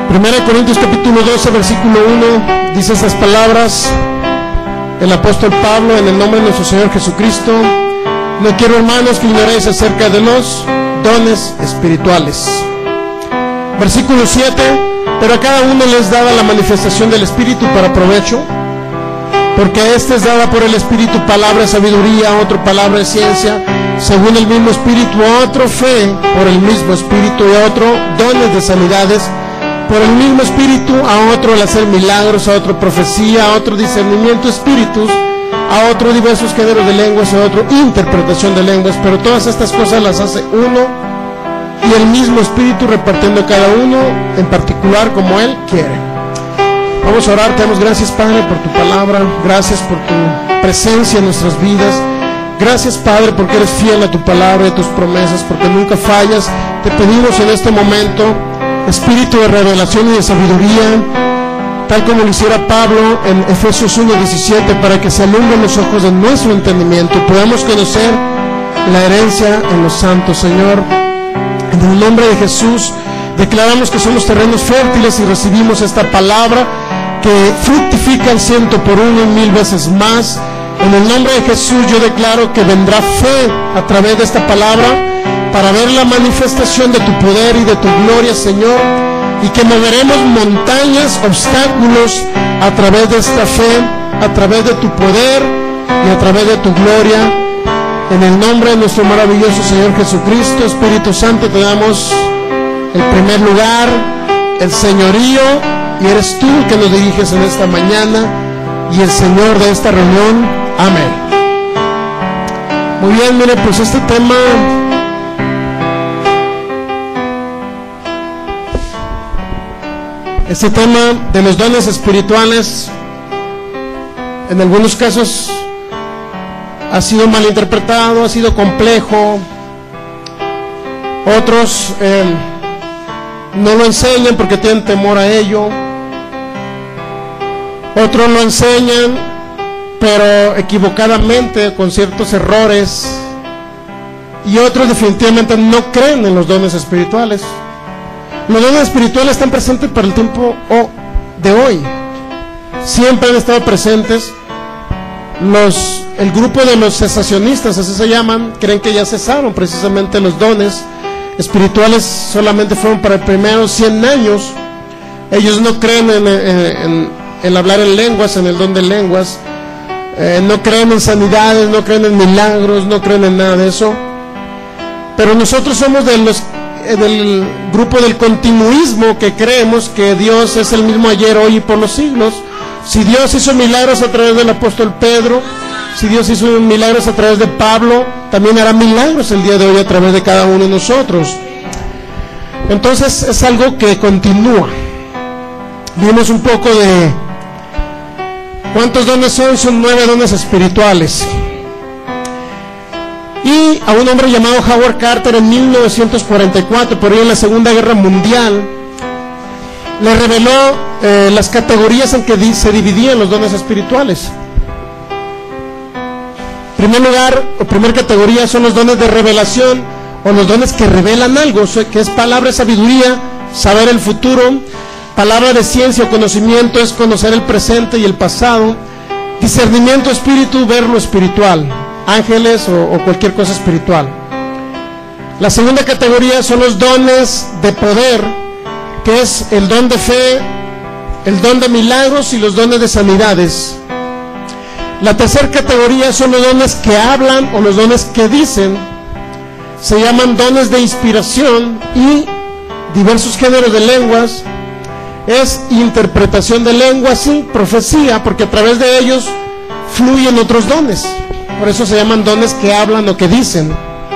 1 Corintios capítulo 12, versículo 1, dice estas palabras el apóstol Pablo: en el nombre de nuestro Señor Jesucristo, no quiero, hermanos, que ignoréis acerca de los dones espirituales. Versículo 7, pero a cada uno les dada la manifestación del Espíritu para provecho, porque a este es dada por el Espíritu palabra de sabiduría, a otro palabra de ciencia, según el mismo Espíritu, a otro fe por el mismo Espíritu, y a otro dones de sanidades por el mismo Espíritu, a otro el hacer milagros, a otro profecía, a otro discernimiento de espíritus, a otro diversos géneros de lenguas, a otro interpretación de lenguas, pero todas estas cosas las hace uno y el mismo Espíritu, repartiendo cada uno en particular como Él quiere. Vamos a orar. Te damos gracias, Padre, por tu palabra, gracias por tu presencia en nuestras vidas. Gracias, Padre, porque eres fiel a tu palabra y a tus promesas, porque nunca fallas. Te pedimos en este momento espíritu de revelación y de sabiduría, tal como lo hiciera Pablo en Efesios 1:17, para que se alumbren los ojos de nuestro entendimiento y podamos conocer la herencia en los santos. Señor, en el nombre de Jesús declaramos que somos terrenos fértiles y recibimos esta palabra que fructifica al 100 por 1 y 1000 veces más. En el nombre de Jesús yo declaro que vendrá fe a través de esta palabra para ver la manifestación de tu poder y de tu gloria, Señor, y que moveremos montañas, obstáculos a través de esta fe, a través de tu poder y a través de tu gloria. En el nombre de nuestro maravilloso Señor Jesucristo, Espíritu Santo, te damos el primer lugar, el señorío, y eres tú el que nos diriges en esta mañana y el Señor de esta reunión. Amén. Muy bien, mire, pues este tema de los dones espirituales en algunos casos ha sido malinterpretado, ha sido complejo. Otros no lo enseñan porque tienen temor a ello. Otros lo enseñan, pero equivocadamente, con ciertos errores. Y otros definitivamente no creen en los dones espirituales. Los dones espirituales están presentes para el tiempo de hoy. Siempre han estado presentes. El grupo de los cesacionistas, así se llaman, creen que ya cesaron precisamente los dones espirituales, solamente fueron para los primeros 100 años. Ellos no creen en hablar en lenguas, en el don de lenguas, no creen en sanidades, no creen en milagros, no creen en nada de eso. Pero nosotros somos del grupo del continuismo, que creemos que Dios es el mismo ayer, hoy y por los siglos. Si Dios hizo milagros a través del apóstol Pedro, si Dios hizo milagros a través de Pablo, también hará milagros el día de hoy a través de cada uno de nosotros. Entonces es algo que continúa. Vimos un poco de ¿cuántos dones son? Son 9 dones espirituales. Y a un hombre llamado Howard Carter en 1944, por ahí en la Segunda Guerra Mundial, le reveló las categorías en que se dividían los dones espirituales. En primer lugar, o primera categoría, son los dones de revelación, o los dones que revelan algo, que es palabra de sabiduría, saber el futuro. Palabra de ciencia o conocimiento es conocer el presente y el pasado. Discernimiento espíritu, ver lo espiritual, ángeles o cualquier cosa espiritual. La segunda categoría son los dones de poder, que es el don de fe, el don de milagros y los dones de sanidades. La tercera categoría son los dones que hablan o los dones que dicen. Se llaman dones de inspiración y diversos géneros de lenguas. Es interpretación de lenguas y profecía, porque a través de ellos fluyen otros dones. Por eso se llaman dones que hablan o que dicen.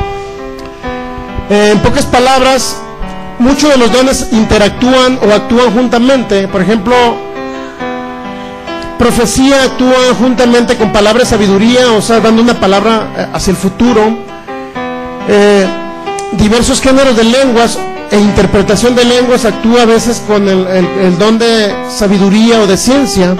En pocas palabras, muchos de los dones interactúan o actúan juntamente. Por ejemplo, profecía actúa juntamente con palabra de sabiduría, o sea, dando una palabra hacia el futuro. Diversos géneros de lenguas e interpretación de lenguas actúa a veces con el don de sabiduría o de ciencia.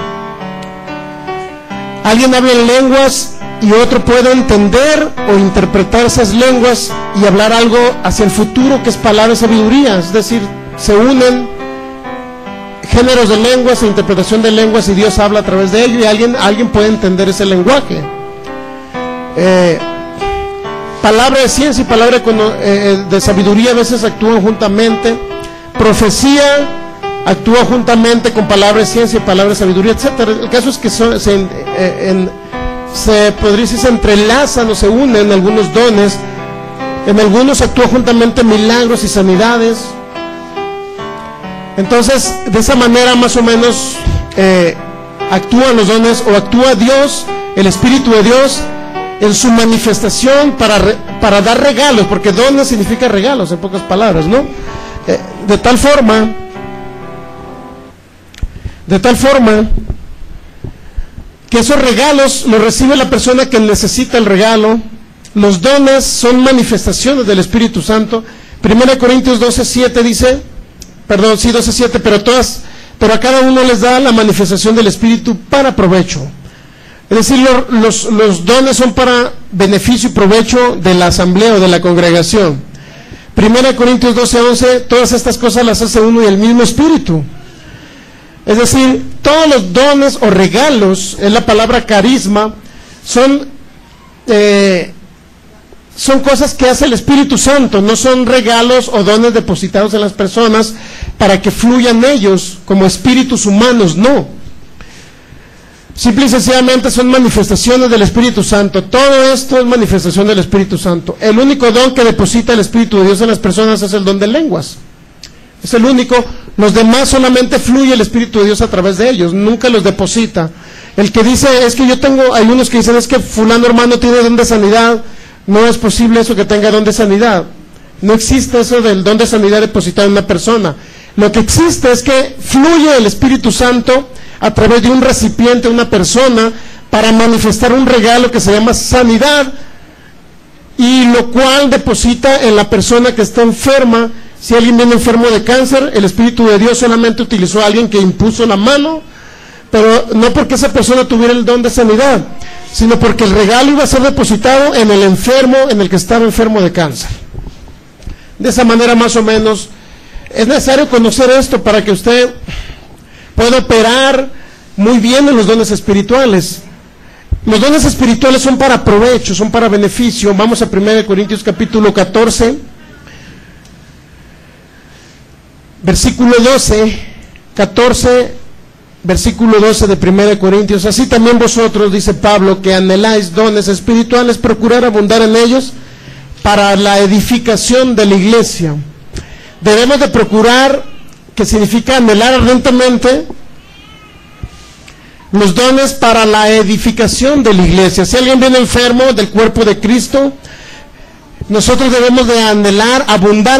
Alguien habla en lenguas y otro puede entender o interpretar esas lenguas y hablar algo hacia el futuro, que es palabra de sabiduría. Es decir, se unen géneros de lenguas e interpretación de lenguas, y Dios habla a través de ello, y alguien puede entender ese lenguaje. Palabra de ciencia y palabra de sabiduría a veces actúan juntamente. Profecía actúa juntamente con palabra de ciencia y palabra de sabiduría, etcétera. El caso es que se podría decir, se entrelazan o se unen algunos dones. En algunos actúa juntamente milagros y sanidades. Entonces, de esa manera más o menos actúan los dones, o actúa Dios, el Espíritu de Dios, en su manifestación para dar regalos, porque dones significa regalos, en pocas palabras, ¿no? De tal forma que esos regalos los recibe la persona que necesita el regalo. Los dones son manifestaciones del Espíritu Santo. 1 Corintios 12:7 dice, 12:7, pero a cada uno les da la manifestación del Espíritu para provecho. Es decir, los dones son para beneficio y provecho de la asamblea o de la congregación. 1 Corintios 12:11, todas estas cosas las hace uno y el mismo Espíritu. Es decir, todos los dones o regalos, es la palabra carisma, son cosas que hace el Espíritu Santo, no son regalos o dones depositados en las personas para que fluyan ellos como espíritus humanos, no. Simple y sencillamente son manifestaciones del Espíritu Santo. Todo esto es manifestación del Espíritu Santo. El único don que deposita el Espíritu de Dios en las personas es el don de lenguas. Es el único. Los demás solamente fluye el Espíritu de Dios a través de ellos, nunca los deposita. El que dice, es que hay unos que dicen, es que fulano hermano tiene don de sanidad. No es posible eso, que tenga don de sanidad. No existe eso del don de sanidad depositado en una persona. Lo que existe es que fluye el Espíritu Santo a través de un recipiente, una persona, para manifestar un regalo que se llama sanidad, y lo cual deposita en la persona que está enferma. Si alguien viene enfermo de cáncer, el Espíritu de Dios solamente utilizó a alguien que impuso la mano, pero no porque esa persona tuviera el don de sanidad, sino porque el regalo iba a ser depositado en el enfermo, en el que estaba enfermo de cáncer. De esa manera, más o menos, es necesario conocer esto para que usted pueda operar muy bien en los dones espirituales. Los dones espirituales son para provecho, son para beneficio. Vamos a 1 Corintios capítulo 14, versículo 12, 14, versículo 12 de 1 Corintios. Así también vosotros, dice Pablo, que anheláis dones espirituales, procurad abundar en ellos para la edificación de la iglesia. Debemos de procurar, que significa anhelar ardentemente, los dones para la edificación de la iglesia. Si alguien viene enfermo del cuerpo de Cristo, nosotros debemos de anhelar, abundar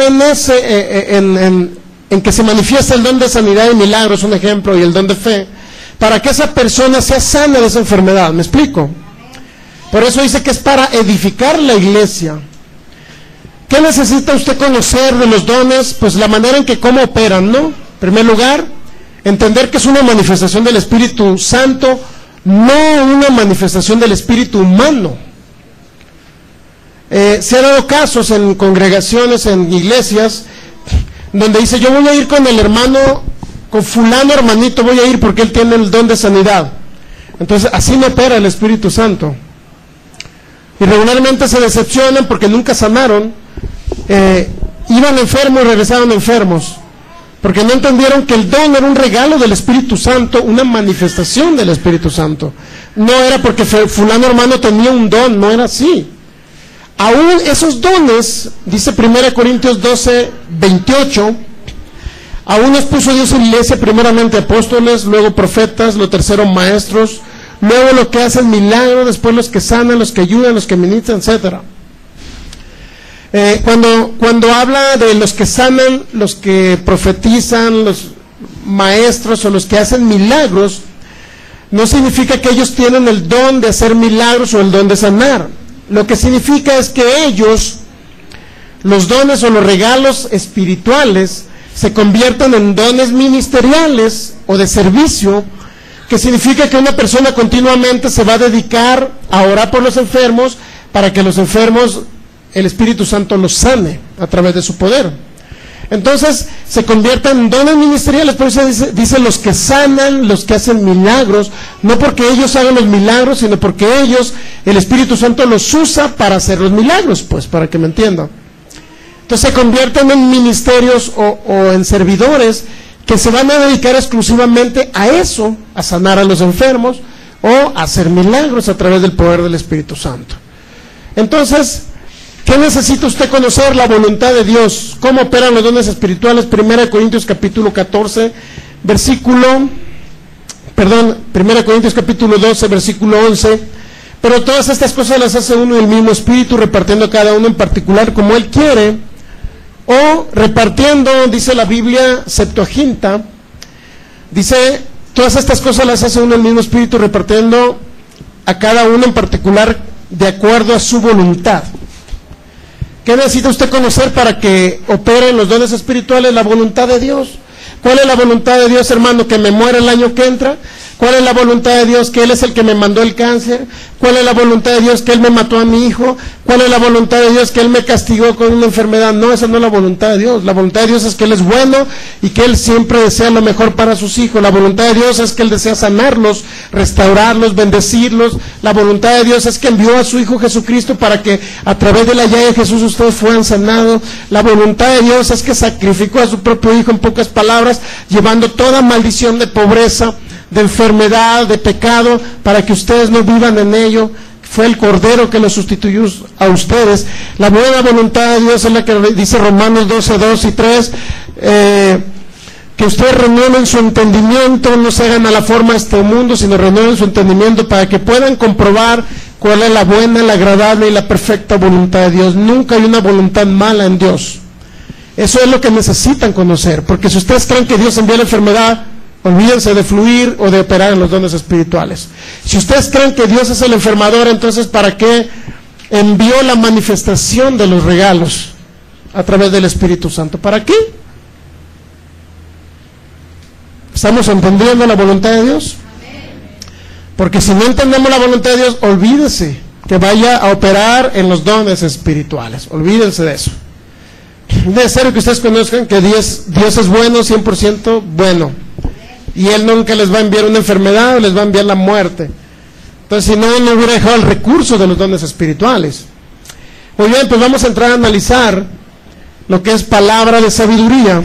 en que se manifiesta el don de sanidad y milagros, un ejemplo, y el don de fe, para que esa persona sea sana de esa enfermedad. ¿Me explico? Por eso dice que es para edificar la iglesia. ¿Qué necesita usted conocer de los dones? Pues la manera en que cómo operan, ¿no? En primer lugar, entender que es una manifestación del Espíritu Santo, no una manifestación del espíritu humano. Se han dado casos en congregaciones, en iglesias, donde dice, yo voy a ir con el hermano, con fulano hermanito voy a ir porque él tiene el don de sanidad. Entonces así no opera el Espíritu Santo. Y regularmente se decepcionan porque nunca sanaron, iban enfermos y regresaban enfermos, porque no entendieron que el don era un regalo del Espíritu Santo, una manifestación del Espíritu Santo. No era porque fulano hermano tenía un don, no era así. Aún esos dones, dice 1 Corintios 12, 28, aún nos puso Dios en la iglesia, primeramente apóstoles, luego profetas, lo tercero maestros, luego los que hacen milagros, después los que sanan, los que ayudan, los que ministran, etc. Cuando habla de los que sanan, los que profetizan, los maestros o los que hacen milagros, no significa que ellos tienen el don de hacer milagros o el don de sanar. Lo que significa es que ellos, los dones o los regalos espirituales, se convierten en dones ministeriales o de servicio, que significa que una persona continuamente se va a dedicar a orar por los enfermos, para que los enfermos, el Espíritu Santo los sane a través de su poder. Entonces se convierten en dones ministeriales. Por eso dice los que sanan, los que hacen milagros, no porque ellos hagan los milagros, sino porque ellos, el Espíritu Santo los usa para hacer los milagros, pues, para que me entiendan. Entonces se convierten en ministerios o en servidores que se van a dedicar exclusivamente a eso, a sanar a los enfermos o a hacer milagros a través del poder del Espíritu Santo. Entonces, ¿qué necesita usted conocer? La voluntad de Dios. ¿Cómo operan los dones espirituales? 1 Corintios capítulo 14, 1 Corintios capítulo 12, versículo 11. Pero todas estas cosas las hace uno y el mismo Espíritu, repartiendo a cada uno en particular como Él quiere, o repartiendo, dice la Biblia Septuaginta, dice, todas estas cosas las hace uno y el mismo Espíritu, repartiendo a cada uno en particular de acuerdo a su voluntad. ¿Qué necesita usted conocer para que operen los dones espirituales? La voluntad de Dios. ¿Cuál es la voluntad de Dios, hermano? ¿Que me muera el año que entra? ¿Cuál es la voluntad de Dios? ¿Que Él es el que me mandó el cáncer? ¿Cuál es la voluntad de Dios? ¿Que Él me mató a mi hijo? ¿Cuál es la voluntad de Dios? ¿Que Él me castigó con una enfermedad? No, esa no es la voluntad de Dios. La voluntad de Dios es que Él es bueno y que Él siempre desea lo mejor para sus hijos. La voluntad de Dios es que Él desea sanarlos, restaurarlos, bendecirlos. La voluntad de Dios es que envió a su Hijo Jesucristo para que a través de la llaga de Jesús ustedes fueran sanados. La voluntad de Dios es que sacrificó a su propio Hijo, en pocas palabras, llevando toda maldición de pobreza, de enfermedad, de pecado, para que ustedes no vivan en ello. Fue el Cordero que lo sustituyó a ustedes. La buena voluntad de Dios es la que dice Romanos 12, 2 y 3, que ustedes renueven su entendimiento, no se hagan a la forma de este mundo, sino renueven su entendimiento para que puedan comprobar cuál es la buena, la agradable y la perfecta voluntad de Dios. Nunca hay una voluntad mala en Dios. Eso es lo que necesitan conocer, porque si ustedes creen que Dios envía la enfermedad, olvídense de fluir o de operar en los dones espirituales. Si ustedes creen que Dios es el enfermador, entonces ¿para qué envió la manifestación de los regalos a través del Espíritu Santo? ¿Para qué? ¿Estamos entendiendo la voluntad de Dios? Porque si no entendemos la voluntad de Dios, olvídese que vaya a operar en los dones espirituales. Olvídense de eso. Es necesario que ustedes conozcan que Dios es bueno, 100% bueno. Y Él nunca les va a enviar una enfermedad o les va a enviar la muerte. Entonces, si no, no hubiera dejado el recurso de los dones espirituales. Muy bien, pues vamos a entrar a analizar lo que es palabra de sabiduría.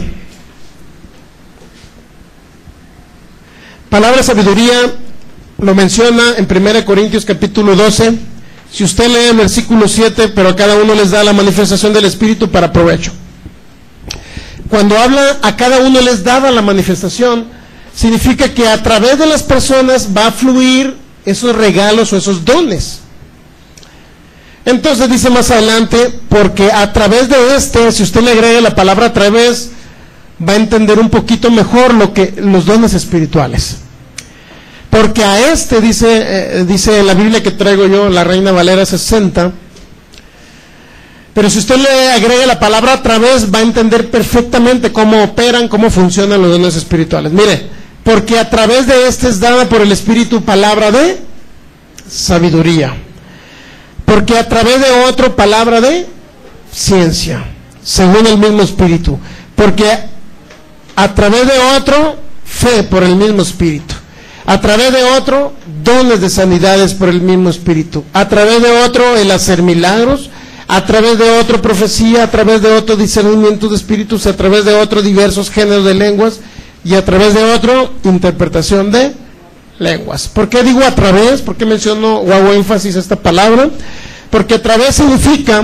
Palabra de sabiduría lo menciona en 1 Corintios capítulo 12. Si usted lee el versículo 7, pero a cada uno les da la manifestación del Espíritu para provecho. Cuando habla a cada uno les daba la manifestación, significa que a través de las personas va a fluir esos regalos o esos dones. Entonces dice más adelante, porque a través de si usted le agrega la palabra a través, va a entender un poquito mejor los dones espirituales. Porque a dice en la Biblia que traigo yo, la Reina Valera 60, pero si usted le agrega la palabra a través, va a entender perfectamente cómo operan, cómo funcionan los dones espirituales. Mire, porque a través de es dada por el Espíritu palabra de sabiduría. Porque a través de otro palabra de ciencia, según el mismo Espíritu. Porque a través de otro fe por el mismo Espíritu. A través de otro dones de sanidades por el mismo Espíritu. A través de otro el hacer milagros. A través de otro profecía. A través de otro discernimiento de espíritus. A través de otro diversos géneros de lenguas. Y a través de otro, interpretación de lenguas. ¿Por qué digo a través? ¿Por qué menciono o hago énfasis a esta palabra? Porque a través significa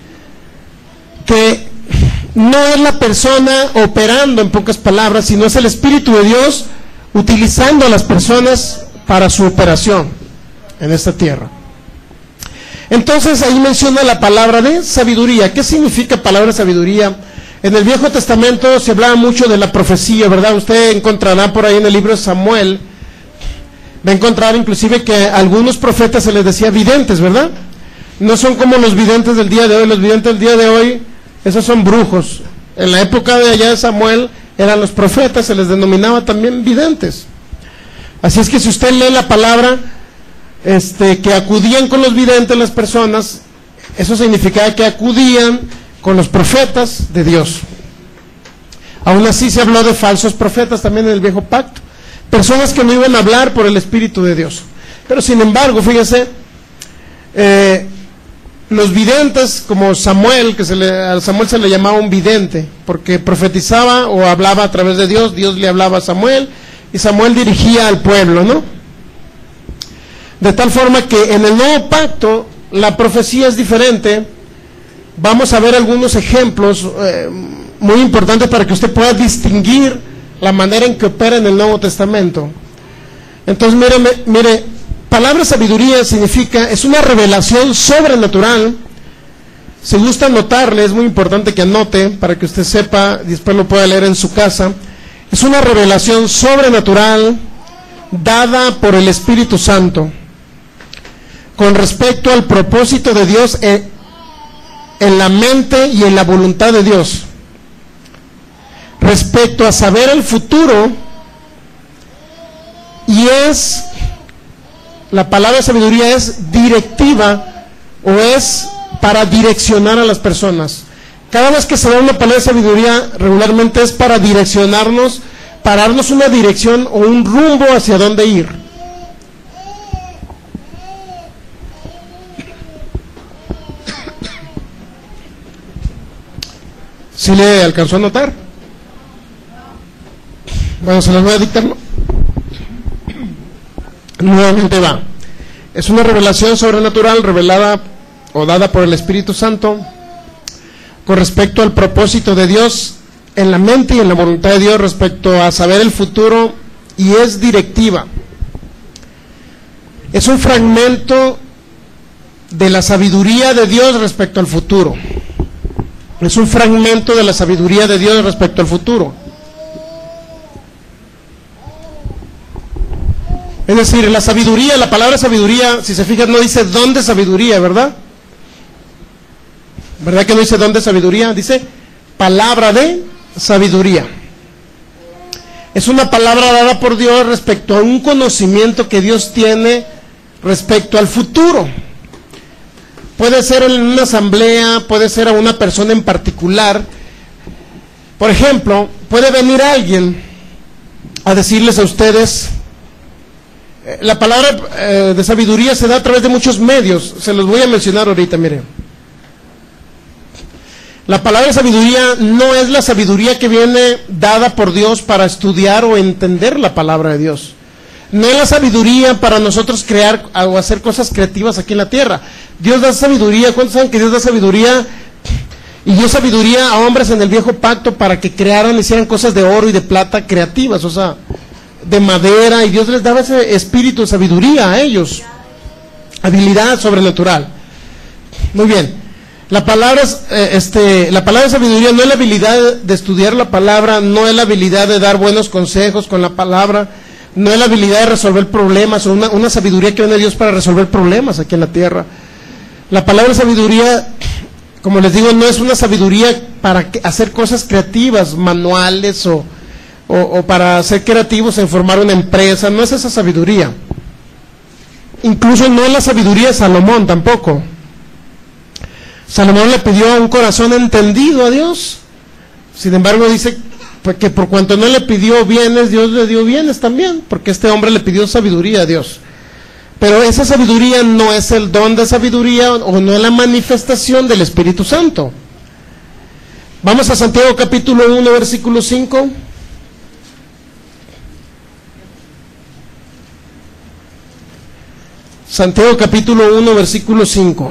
que no es la persona operando, en pocas palabras, sino es el Espíritu de Dios utilizando a las personas para su operación en esta tierra. Entonces ahí menciona la palabra de sabiduría. ¿Qué significa palabra de sabiduría? En el Viejo Testamento se hablaba mucho de la profecía, ¿verdad? Usted encontrará por ahí en el libro de Samuel, va a encontrar inclusive que a algunos profetas se les decía videntes, ¿verdad? No son como los videntes del día de hoy. Los videntes del día de hoy, esos son brujos. En la época de allá de Samuel, eran los profetas, se les denominaba también videntes. Así es que si usted lee la palabra, que acudían con los videntes las personas, eso significaba que acudían con los profetas de Dios. Aún así se habló de falsos profetas también en el viejo pacto, personas que no iban a hablar por el Espíritu de Dios. Pero sin embargo, fíjese, los videntes, como Samuel, a Samuel se le llamaba un vidente, porque profetizaba o hablaba a través de Dios, Dios le hablaba a Samuel, y Samuel dirigía al pueblo, ¿no? De tal forma que en el nuevo pacto la profecía es diferente. Vamos a ver algunos ejemplos muy importantes para que usted pueda distinguir la manera en que opera en el Nuevo Testamento. Entonces, mire, palabra sabiduría significa, es una revelación sobrenatural. Si gusta anotarle, es muy importante que anote para que usted sepa, después lo pueda leer en su casa. Es una revelación sobrenatural dada por el Espíritu Santo con respecto al propósito de Dios en la mente y en la voluntad de Dios, respecto a saber el futuro, y la palabra sabiduría es directiva, o es para direccionar a las personas. Cada vez que se da una palabra de sabiduría, regularmente es para direccionarnos, para darnos una dirección o un rumbo hacia dónde ir. ¿Sí le alcanzó a notar? Bueno, se las voy a dictar, ¿no? Nuevamente va. Es una revelación sobrenatural revelada o dada por el Espíritu Santo con respecto al propósito de Dios en la mente y en la voluntad de Dios respecto a saber el futuro, y es directiva. Es un fragmento de la sabiduría de Dios respecto al futuro. Es un fragmento de la sabiduría de Dios respecto al futuro. Es decir, la sabiduría, la palabra sabiduría, si se fijan, no dice don de sabiduría, ¿verdad? ¿Verdad que no dice don de sabiduría? Dice palabra de sabiduría. Es una palabra dada por Dios respecto a un conocimiento que Dios tiene respecto al futuro. Puede ser en una asamblea, puede ser a una persona en particular. Por ejemplo, puede venir alguien a decirles a ustedes, la palabra de sabiduría se da a través de muchos medios, se los voy a mencionar ahorita, miren. La palabra de sabiduría no es la sabiduría que viene dada por Dios para estudiar o entender la palabra de Dios. No es la sabiduría para nosotros crear o hacer cosas creativas aquí en la tierra. Dios da sabiduría. ¿Cuántos saben que Dios da sabiduría? Y dio sabiduría a hombres en el viejo pacto para que crearan, hicieran cosas de oro y de plata creativas, o sea, de madera, y Dios les daba ese espíritu de sabiduría a ellos, habilidad sobrenatural. Muy bien. La palabra de sabiduría no es la habilidad de estudiar la palabra, no es la habilidad de dar buenos consejos con la palabra, no es la habilidad de resolver problemas, o una sabiduría que viene de Dios para resolver problemas aquí en la tierra. La palabra de sabiduría, como les digo, no es una sabiduría para hacer cosas creativas, manuales, o para ser creativos en formar una empresa. No es esa sabiduría. Incluso no es la sabiduría de Salomón tampoco. Salomón le pidió un corazón entendido a Dios. Sin embargo, dice que por cuanto no le pidió bienes, Dios le dio bienes también, porque este hombre le pidió sabiduría a Dios. Pero esa sabiduría no es el don de sabiduría, o no es la manifestación del Espíritu Santo. Vamos a Santiago capítulo 1, versículo 5. Santiago capítulo 1, versículo 5.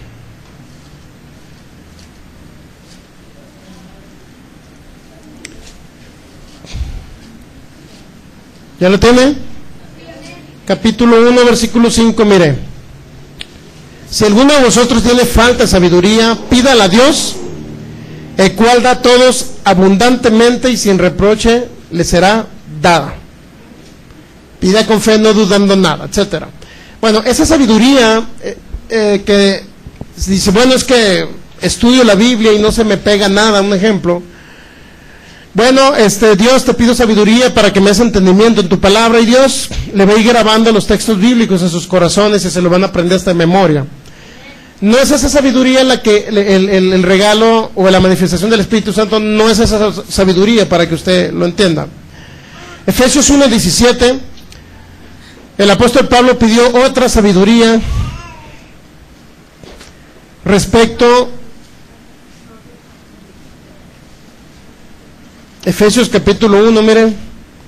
¿Ya lo tiene? Capítulo 1, versículo 5, mire. Si alguno de vosotros tiene falta de sabiduría, pídala a Dios, el cual da a todos abundantemente y sin reproche le será dada. Pida con fe, no dudando nada, etcétera. Bueno, esa sabiduría que dice, bueno, es que estudio la Biblia y no se me pega nada, un ejemplo. Bueno, Dios, te pido sabiduría para que me des entendimiento en tu palabra, y Dios le va a ir grabando los textos bíblicos en sus corazones y se lo van a aprender hasta de memoria. No es esa sabiduría la que el regalo o la manifestación del Espíritu Santo, no es esa sabiduría, para que usted lo entienda. Efesios 1:17, el apóstol Pablo pidió otra sabiduría respecto. Efesios capítulo 1, miren,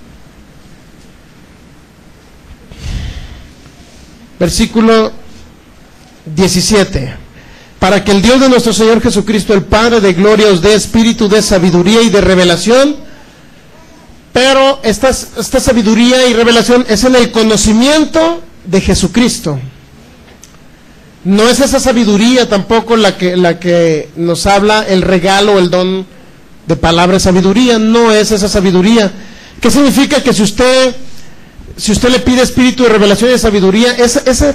versículo 17: para que el Dios de nuestro Señor Jesucristo, el Padre de gloria, os dé espíritu de sabiduría y de revelación. Pero esta sabiduría y revelación es en el conocimiento de Jesucristo. No es esa sabiduría tampoco la que nos habla el regalo o el don de palabra de sabiduría. No es esa sabiduría. ¿Qué significa? Que si usted le pide espíritu de revelación y de sabiduría, ese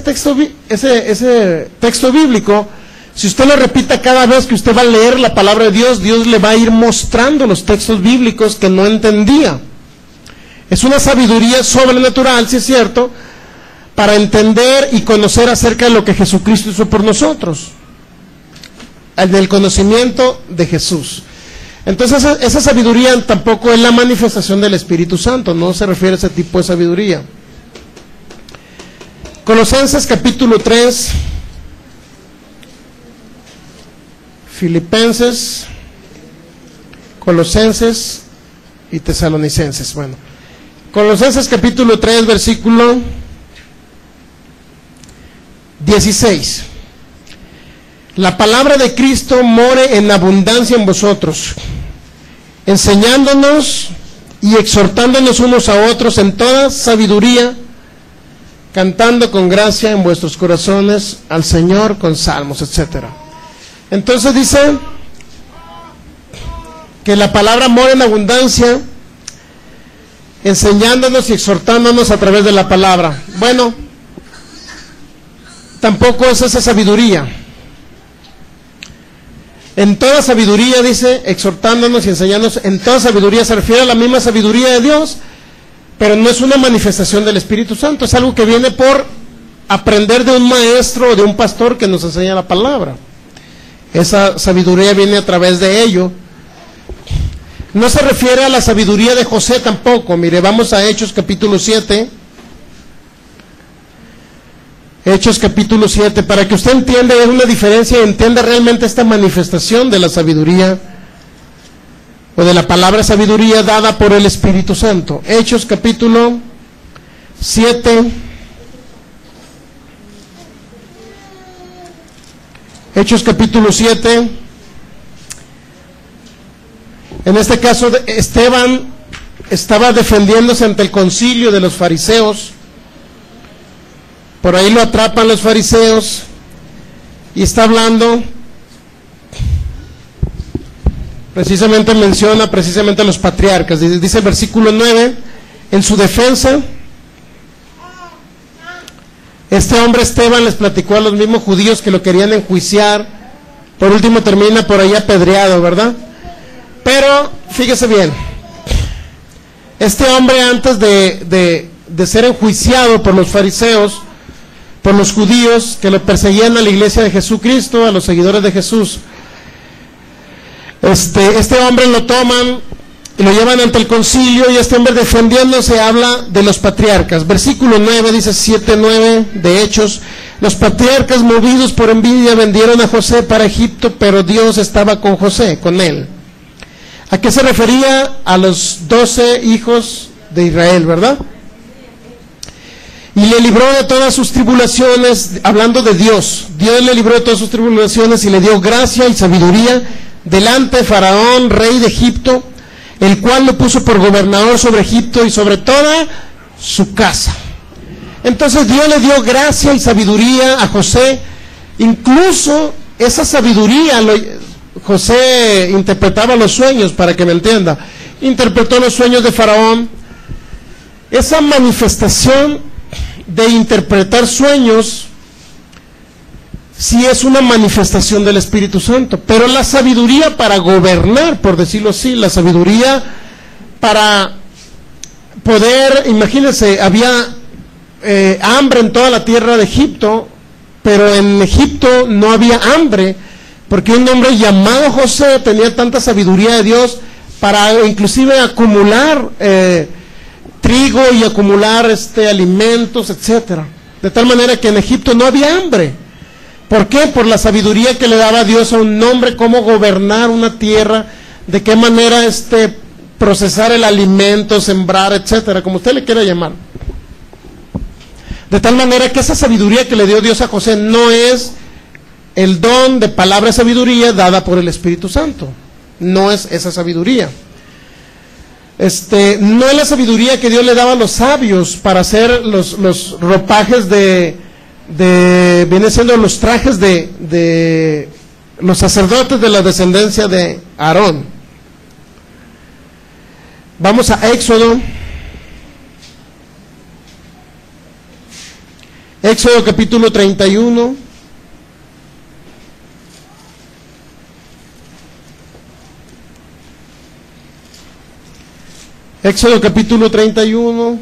texto bíblico, si usted lo repita cada vez que usted va a leer la palabra de Dios, Dios le va a ir mostrando los textos bíblicos que no entendía. Es una sabiduría sobrenatural, sí es cierto, para entender y conocer acerca de lo que Jesucristo hizo por nosotros, el del conocimiento de Jesús. Entonces esa sabiduría tampoco es la manifestación del Espíritu Santo, no se refiere a ese tipo de sabiduría. Colosenses capítulo 3, Filipenses, Colosenses y Tesalonicenses. Bueno, Colosenses capítulo 3, versículo 16. La palabra de Cristo more en abundancia en vosotros, enseñándonos y exhortándonos unos a otros en toda sabiduría, cantando con gracia en vuestros corazones al Señor con salmos, etc. Entonces dice que la palabra mora en abundancia, enseñándonos y exhortándonos a través de la palabra. Bueno, tampoco es esa sabiduría. En toda sabiduría, dice, exhortándonos y enseñándonos, en toda sabiduría se refiere a la misma sabiduría de Dios, pero no es una manifestación del Espíritu Santo, es algo que viene por aprender de un maestro o de un pastor que nos enseña la palabra. Esa sabiduría viene a través de ello. No se refiere a la sabiduría de José tampoco. Mire, vamos a Hechos capítulo 7. Hechos capítulo 7, para que usted entienda una diferencia y entienda realmente esta manifestación de la sabiduría o de la palabra sabiduría dada por el Espíritu Santo. Hechos capítulo 7. Hechos capítulo 7. En este caso, Esteban estaba defendiéndose ante el concilio de los fariseos. Por ahí lo atrapan los fariseos y está hablando, precisamente menciona a los patriarcas. Dice el versículo 9, en su defensa, este hombre Esteban les platicó a los mismos judíos que lo querían enjuiciar. Por último termina por ahí apedreado, ¿verdad? Pero fíjese bien, este hombre antes de ser enjuiciado por los fariseos, por los judíos que lo perseguían a la iglesia de Jesucristo, a los seguidores de Jesús, este hombre lo toman y lo llevan ante el concilio, y este hombre defendiéndose habla de los patriarcas. Versículo 9, dice 7:9 de Hechos: los patriarcas, movidos por envidia, vendieron a José para Egipto, pero Dios estaba con José, con él. ¿A qué se refería? A los 12 hijos de Israel, ¿verdad? Y le libró de todas sus tribulaciones, hablando de Dios. Dios le libró de todas sus tribulaciones y le dio gracia y sabiduría delante de Faraón, rey de Egipto, el cual lo puso por gobernador sobre Egipto y sobre toda su casa. Entonces Dios le dio gracia y sabiduría a José. Incluso esa sabiduría, José interpretaba los sueños, para que me entienda. Interpretó los sueños de Faraón. Esa manifestación de interpretar sueños sí es una manifestación del Espíritu Santo, pero la sabiduría para gobernar, por decirlo así, la sabiduría para poder, imagínense, había hambre en toda la tierra de Egipto, pero en Egipto no había hambre, porque un hombre llamado José tenía tanta sabiduría de Dios para inclusive acumular trigo y acumular alimentos, etcétera. De tal manera que en Egipto no había hambre. ¿Por qué? Por la sabiduría que le daba Dios a un hombre, cómo gobernar una tierra, de qué manera procesar el alimento, sembrar, etcétera, como usted le quiera llamar. De tal manera que esa sabiduría que le dio Dios a José no es el don de palabra de sabiduría dada por el Espíritu Santo. No es esa sabiduría. No es la sabiduría que Dios le daba a los sabios para hacer los ropajes viene siendo los trajes de los sacerdotes de la descendencia de Aarón. Vamos a Éxodo capítulo 31. Éxodo capítulo 31.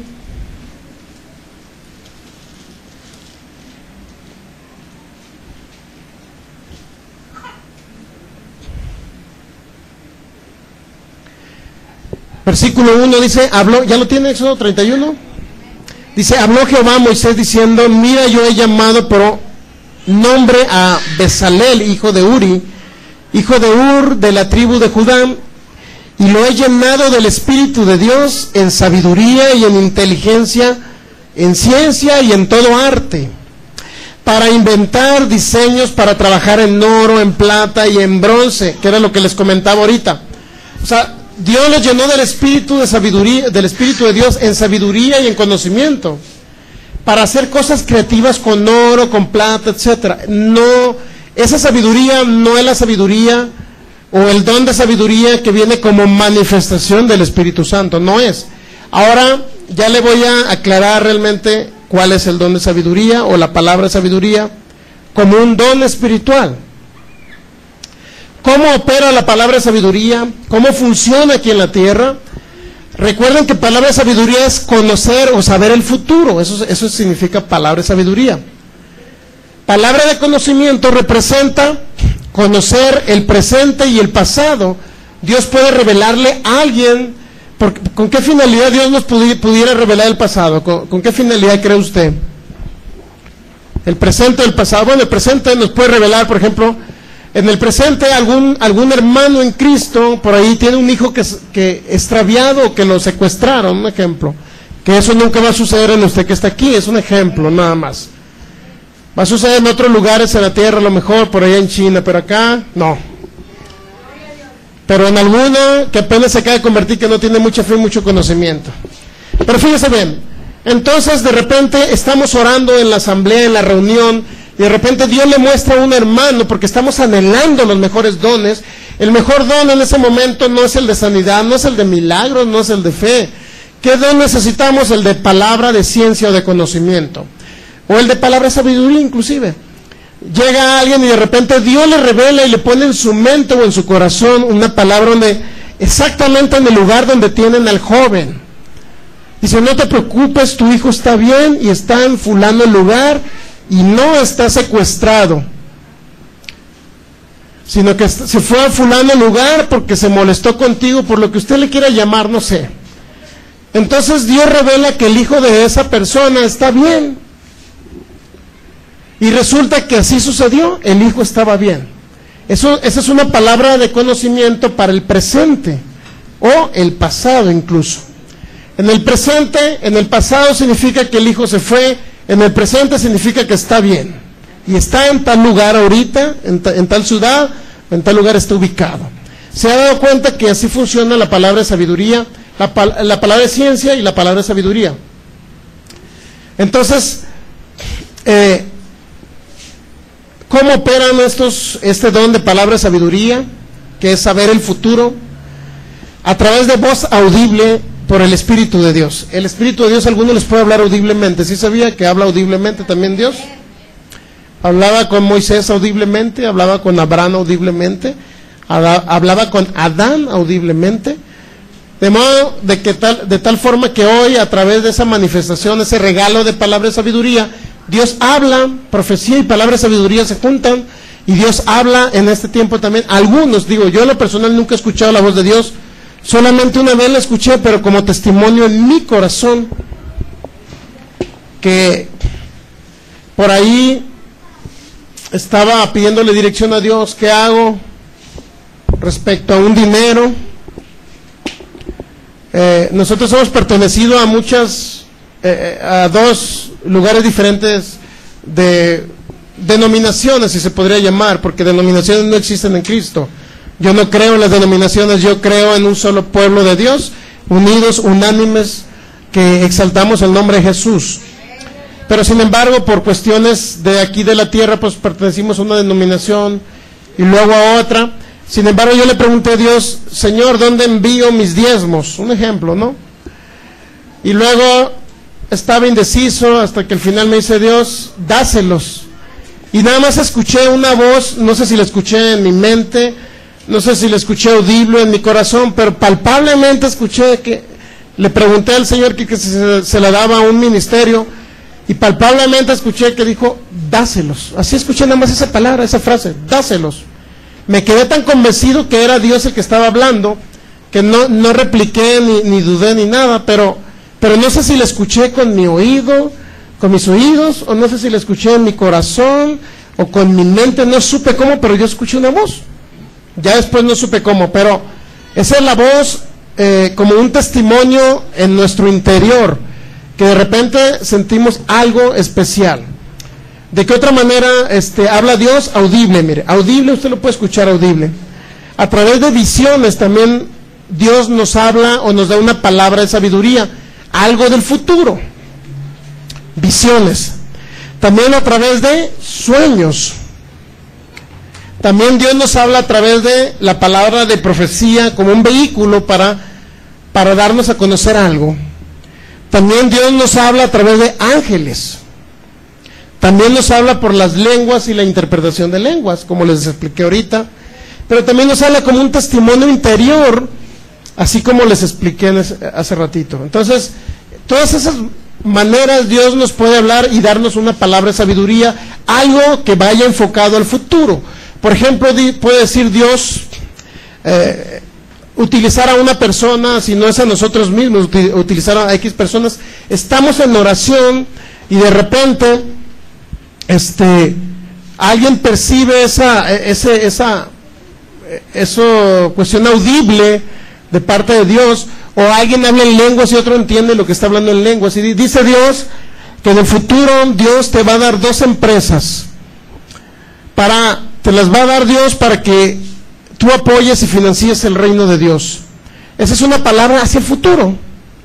Versículo 1 dice, habló, ¿ya lo tiene Éxodo 31? Dice, habló Jehová a Moisés diciendo, mira, yo he llamado por nombre a Bezalel, hijo de Uri, hijo de Ur, de la tribu de Judá, y lo he llenado del Espíritu de Dios en sabiduría y en inteligencia, en ciencia y en todo arte, para inventar diseños, para trabajar en oro, en plata y en bronce, que era lo que les comentaba ahorita. O sea, Dios los llenó del Espíritu de sabiduría, del Espíritu de Dios en sabiduría y en conocimiento, para hacer cosas creativas con oro, con plata, etcétera. No, esa sabiduría no es la sabiduría o el don de sabiduría que viene como manifestación del Espíritu Santo, no es. Ahora ya le voy a aclarar realmente cuál es el don de sabiduría o la palabra sabiduría como un don espiritual. ¿Cómo opera la palabra de sabiduría? ¿Cómo funciona aquí en la tierra? Recuerden que palabra de sabiduría es conocer o saber el futuro. Eso significa palabra de sabiduría. Palabra de conocimiento representa conocer el presente y el pasado. Dios puede revelarle a alguien. ¿Con qué finalidad Dios nos pudiera revelar el pasado? ¿Con qué finalidad cree usted? El presente o el pasado. Bueno, el presente nos puede revelar, por ejemplo, en el presente algún hermano en Cristo por ahí tiene un hijo que extraviado o que lo secuestraron, un ejemplo. Que eso nunca va a suceder en usted que está aquí, es un ejemplo nada más. Va a suceder en otros lugares en la tierra, a lo mejor por allá en China, pero acá no. Pero en alguno que apenas se acaba de convertir, que no tiene mucha fe y mucho conocimiento. Pero fíjese bien, entonces de repente estamos orando en la asamblea, en la reunión, y de repente Dios le muestra a un hermano, porque estamos anhelando los mejores dones. El mejor don en ese momento no es el de sanidad, no es el de milagros, no es el de fe. ¿Qué don necesitamos? El de palabra, de ciencia o de conocimiento, o el de palabra de sabiduría inclusive. Llega alguien y de repente Dios le revela y le pone en su mente o en su corazón una palabra donde, exactamente en el lugar donde tienen al joven. Dice, no te preocupes, tu hijo está bien y está en fulano lugar y no está secuestrado, sino que se fue a fulano lugar porque se molestó contigo, por lo que usted le quiera llamar, no sé. Entonces Dios revela que el hijo de esa persona está bien. Y resulta que así sucedió, el hijo estaba bien. Esa es una palabra de conocimiento para el presente o el pasado incluso. En el presente, en el pasado significa que el hijo se fue, en el presente significa que está bien. Y está en tal lugar ahorita, en tal ciudad, en tal lugar está ubicado. ¿Se ha dado cuenta que así funciona la palabra de sabiduría, la palabra de ciencia y la palabra de sabiduría? Entonces, ¿cómo operan este don de palabra de sabiduría, que es saber el futuro? A través de voz audible por el Espíritu de Dios. El Espíritu de Dios, algunos les puede hablar audiblemente. ¿Sí sabía que habla audiblemente también Dios? Hablaba con Moisés audiblemente, hablaba con Abraham audiblemente, hablaba con Adán audiblemente. De modo de tal forma que hoy, a través de esa manifestación, ese regalo de palabra de sabiduría, Dios habla, profecía y palabra de sabiduría se juntan, y Dios habla en este tiempo también. Algunos, digo, yo en lo personal nunca he escuchado la voz de Dios, solamente una vez la escuché, pero como testimonio en mi corazón, que por ahí estaba pidiéndole dirección a Dios, ¿qué hago respecto a un dinero? Nosotros hemos pertenecido a a dos lugares diferentes de denominaciones, si se podría llamar, porque denominaciones no existen en Cristo. Yo no creo en las denominaciones, yo creo en un solo pueblo de Dios, unidos, unánimes, que exaltamos el nombre de Jesús. Pero sin embargo, por cuestiones de aquí de la tierra, pues pertenecimos a una denominación y luego a otra. Sin embargo, yo le pregunté a Dios, Señor, ¿dónde envío mis diezmos? Un ejemplo, ¿no? Y luego estaba indeciso hasta que al final me dice Dios, dáselos. Y nada más escuché una voz, no sé si la escuché en mi mente, no sé si la escuché audible en mi corazón, pero palpablemente escuché que le pregunté al Señor que se la daba a un ministerio, y palpablemente escuché que dijo, dáselos. Así escuché nada más esa palabra, esa frase, dáselos. Me quedé tan convencido que era Dios el que estaba hablando, que no repliqué ni dudé ni nada, pero no sé si la escuché con mi oído, con mis oídos, o no sé si la escuché en mi corazón, o con mi mente, no supe cómo, pero yo escuché una voz. Ya después no supe cómo, pero esa es la voz como un testimonio en nuestro interior, que de repente sentimos algo especial. ¿De qué otra manera habla Dios? Audible, mire, audible, usted lo puede escuchar audible. A través de visiones también Dios nos habla o nos da una palabra de sabiduría, algo del futuro. Visiones. También a través de sueños. También Dios nos habla a través de la palabra de profecía como un vehículo para darnos a conocer algo. También Dios nos habla a través de ángeles. También nos habla por las lenguas y la interpretación de lenguas, como les expliqué ahorita. Pero también nos habla como un testimonio interior, así como les expliqué hace ratito. Entonces, todas esas maneras Dios nos puede hablar y darnos una palabra de sabiduría, algo que vaya enfocado al futuro. Por ejemplo, puede decir Dios, utilizar a una persona, si no es a nosotros mismos, utilizar a X personas. Estamos en oración y de repente alguien percibe esa cuestión audible de parte de Dios, o alguien habla en lenguas y otro entiende lo que está hablando en lenguas, y dice Dios que en el futuro Dios te va a dar 2 empresas, te las va a dar Dios para que tú apoyes y financies el reino de Dios. Esa es una palabra hacia el futuro.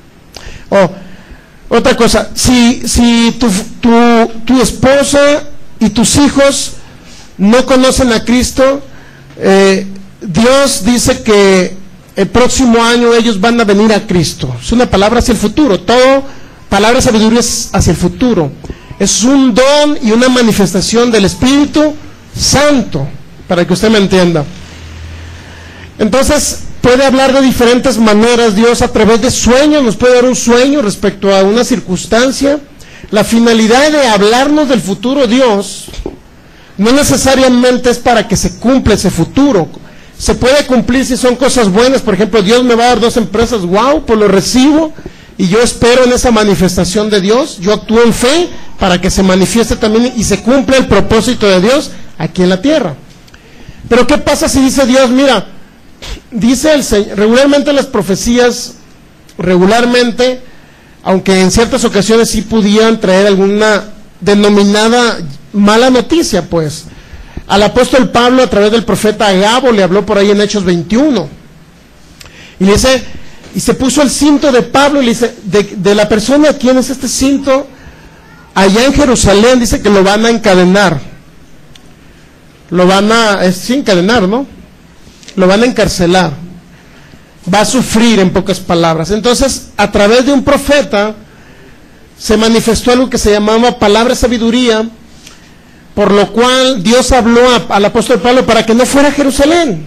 Otra cosa, si tu esposa y tus hijos no conocen a Cristo, Dios dice que el próximo año ellos van a venir a Cristo. Es una palabra hacia el futuro. Todo palabra de sabiduría es hacia el futuro. Es un don y una manifestación del Espíritu Santo, para que usted me entienda. Entonces, puede hablar de diferentes maneras Dios a través de sueños. Nos puede dar un sueño respecto a una circunstancia. La finalidad de hablarnos del futuro Dios no necesariamente es para que se cumpla ese futuro. Se puede cumplir si son cosas buenas. Por ejemplo, Dios me va a dar 2 empresas, wow, pues lo recibo, y yo espero en esa manifestación de Dios. Yo actúo en fe para que se manifieste también y se cumpla el propósito de Dios aquí en la tierra. Pero ¿qué pasa si dice Dios, mira, dice el Señor, regularmente las profecías, aunque en ciertas ocasiones sí podían traer alguna denominada mala noticia, pues, al apóstol Pablo a través del profeta Agabo le habló por ahí en Hechos 21, y le dice, y se puso el cinto de Pablo, y le dice, de la persona a quien es este cinto, allá en Jerusalén, dice que lo van a encadenar, encadenar, ¿no? Lo van a encarcelar, va a sufrir, en pocas palabras. Entonces, a través de un profeta se manifestó algo que se llamaba palabra de sabiduría, por lo cual Dios habló al apóstol Pablo para que no fuera a Jerusalén.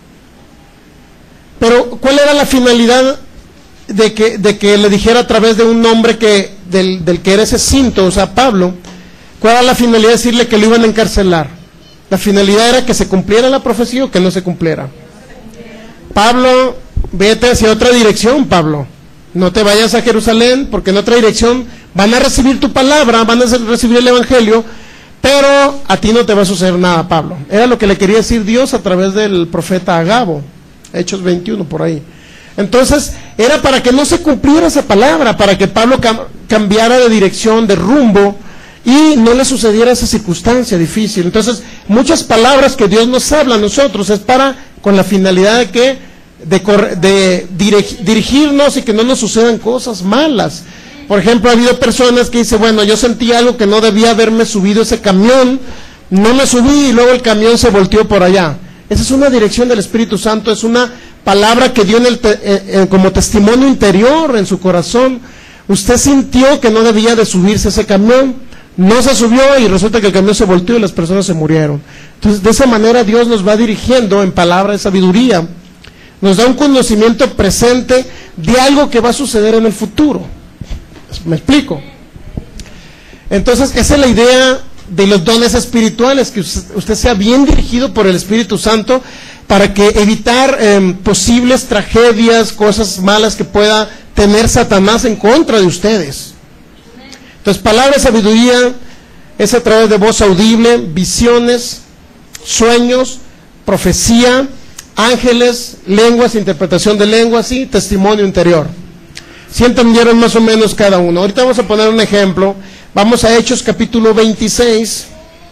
Pero ¿cuál era la finalidad de que le dijera a través de un hombre del que era ese cinto, o sea, Pablo? ¿Cuál era la finalidad de decirle que lo iban a encarcelar? La finalidad era que se cumpliera la profecía o que no se cumpliera. Pablo, vete hacia otra dirección, Pablo. No te vayas a Jerusalén, porque en otra dirección van a recibir tu palabra, van a recibir el evangelio, pero a ti no te va a suceder nada, Pablo. Era lo que le quería decir Dios a través del profeta Agabo, Hechos 21, por ahí. Entonces, era para que no se cumpliera esa palabra, para que Pablo cambiara de dirección, de rumbo, y no le sucediera esa circunstancia difícil. Entonces, muchas palabras que Dios nos habla a nosotros es con la finalidad de que dirigirnos y que no nos sucedan cosas malas. Por ejemplo, ha habido personas que dicen, bueno, yo sentí algo que no debía haberme subido ese camión, no me subí y luego el camión se volteó por allá. Esa es una dirección del Espíritu Santo, es una palabra que dio como testimonio interior en su corazón. Usted sintió que no debía de subirse ese camión, no se subió y resulta que el camión se volteó y las personas se murieron. Entonces, de esa manera Dios nos va dirigiendo en palabra de sabiduría. Nos da un conocimiento presente de algo que va a suceder en el futuro. ¿Me explico? Entonces, esa es la idea de los dones espirituales, que usted sea bien dirigido por el Espíritu Santo para que evitar posibles tragedias, cosas malas que pueda tener Satanás en contra de ustedes. Entonces, palabra de sabiduría es a través de voz audible, visiones, sueños, profecía, ángeles, lenguas, interpretación de lenguas y testimonio interior. ¿Sí entendieron más o menos cada uno? Ahorita vamos a poner un ejemplo. Vamos a Hechos capítulo 26.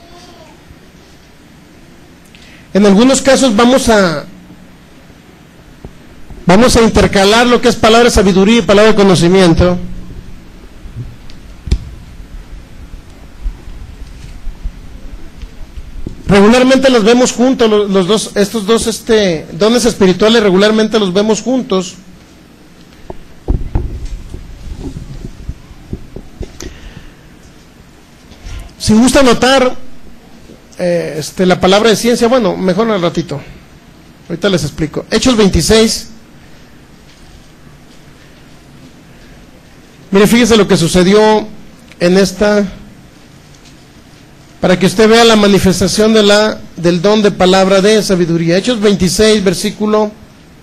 En algunos casos vamos a intercalar lo que es palabra de sabiduría y palabra de conocimiento. Regularmente los vemos juntos, estos dos dones espirituales regularmente los vemos juntos. Si gusta anotar la palabra de ciencia, bueno, mejor al ratito. Ahorita les explico. Hechos 26. Mire, fíjese lo que sucedió en esta, para que usted vea la manifestación del don de palabra de sabiduría. Hechos 26, versículo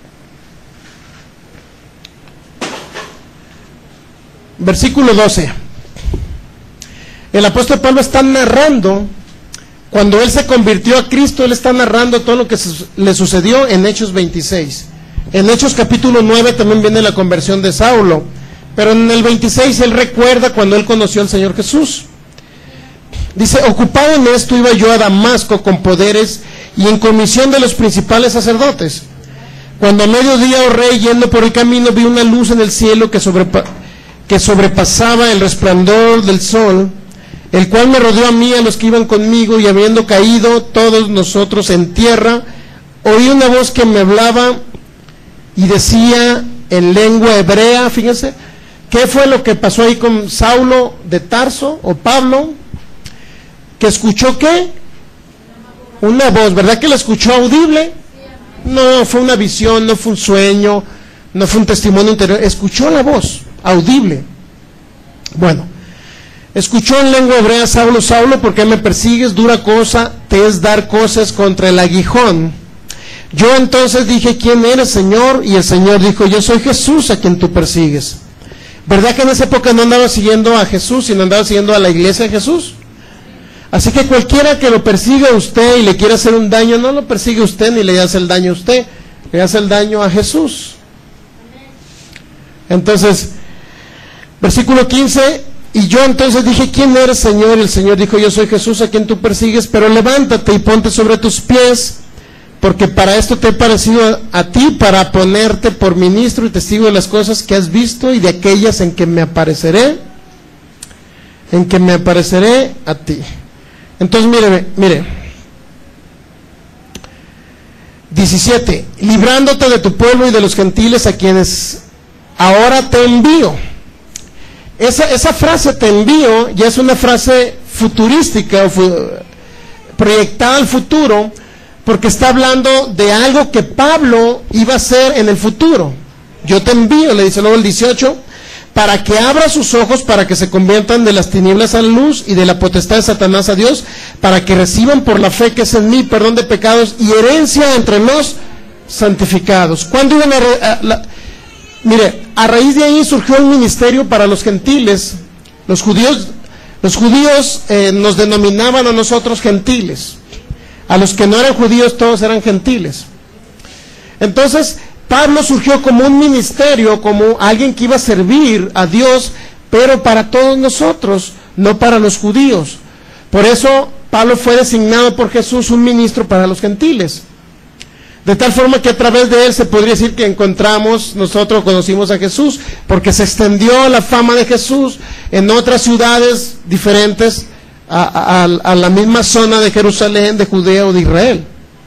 12. El apóstol Pablo está narrando, cuando él se convirtió a Cristo, él está narrando todo lo que le sucedió en Hechos 26. En Hechos capítulo 9 también viene la conversión de Saulo, pero en el 26 él recuerda cuando él conoció al Señor Jesús. Dice, ocupado en esto iba yo a Damasco con poderes y en comisión de los principales sacerdotes. Cuando a mediodía, oh rey, yendo por el camino, vi una luz en el cielo que sobrepasaba el resplandor del sol, el cual me rodeó a mí, a los que iban conmigo, y habiendo caído todos nosotros en tierra, oí una voz que me hablaba y decía en lengua hebrea. Fíjense, ¿qué fue lo que pasó ahí con Saulo de Tarso, o Pablo? ¿Que escuchó qué? Una voz, ¿verdad que la escuchó audible? No, fue una visión, no fue un sueño, no fue un testimonio interior, escuchó la voz audible. Bueno, escuchó en lengua hebrea: Saulo, Saulo, ¿por qué me persigues? Dura cosa te es dar cosas contra el aguijón. Yo entonces dije, ¿quién eres, Señor? Y el Señor dijo, yo soy Jesús a quien tú persigues. ¿Verdad que en esa época no andaba siguiendo a Jesús, sino andaba siguiendo a la iglesia de Jesús? Así que cualquiera que lo persiga a usted y le quiera hacer un daño, no lo persigue a usted ni le hace el daño a usted, le hace el daño a Jesús. Entonces, versículo 15, y yo entonces dije, ¿quién eres, Señor? Y el Señor dijo, yo soy Jesús a quien tú persigues, pero levántate y ponte sobre tus pies, porque para esto te he parecido a ti, para ponerte por ministro y testigo de las cosas que has visto y de aquellas en que me apareceré a ti. Entonces, mire, 17, librándote de tu pueblo y de los gentiles a quienes ahora te envío. Esa frase te envío ya es una frase futurística o proyectada al futuro, porque está hablando de algo que Pablo iba a hacer en el futuro. Yo te envío, le dice luego el 18, para que abra sus ojos, para que se conviertan de las tinieblas a la luz y de la potestad de Satanás a Dios, para que reciban por la fe que es en mí perdón de pecados y herencia entre los santificados. ¿Cuándo iban mire, a raíz de ahí surgió el ministerio para los gentiles. Los judíos nos denominaban a nosotros gentiles. A los que no eran judíos todos eran gentiles. Entonces Pablo surgió como un ministerio, como alguien que iba a servir a Dios, pero para todos nosotros, no para los judíos. Por eso Pablo fue designado por Jesús un ministro para los gentiles. De tal forma que a través de él se podría decir que nosotros conocimos a Jesús, porque se extendió la fama de Jesús en otras ciudades diferentes a la misma zona de Jerusalén, de Judea o de Israel.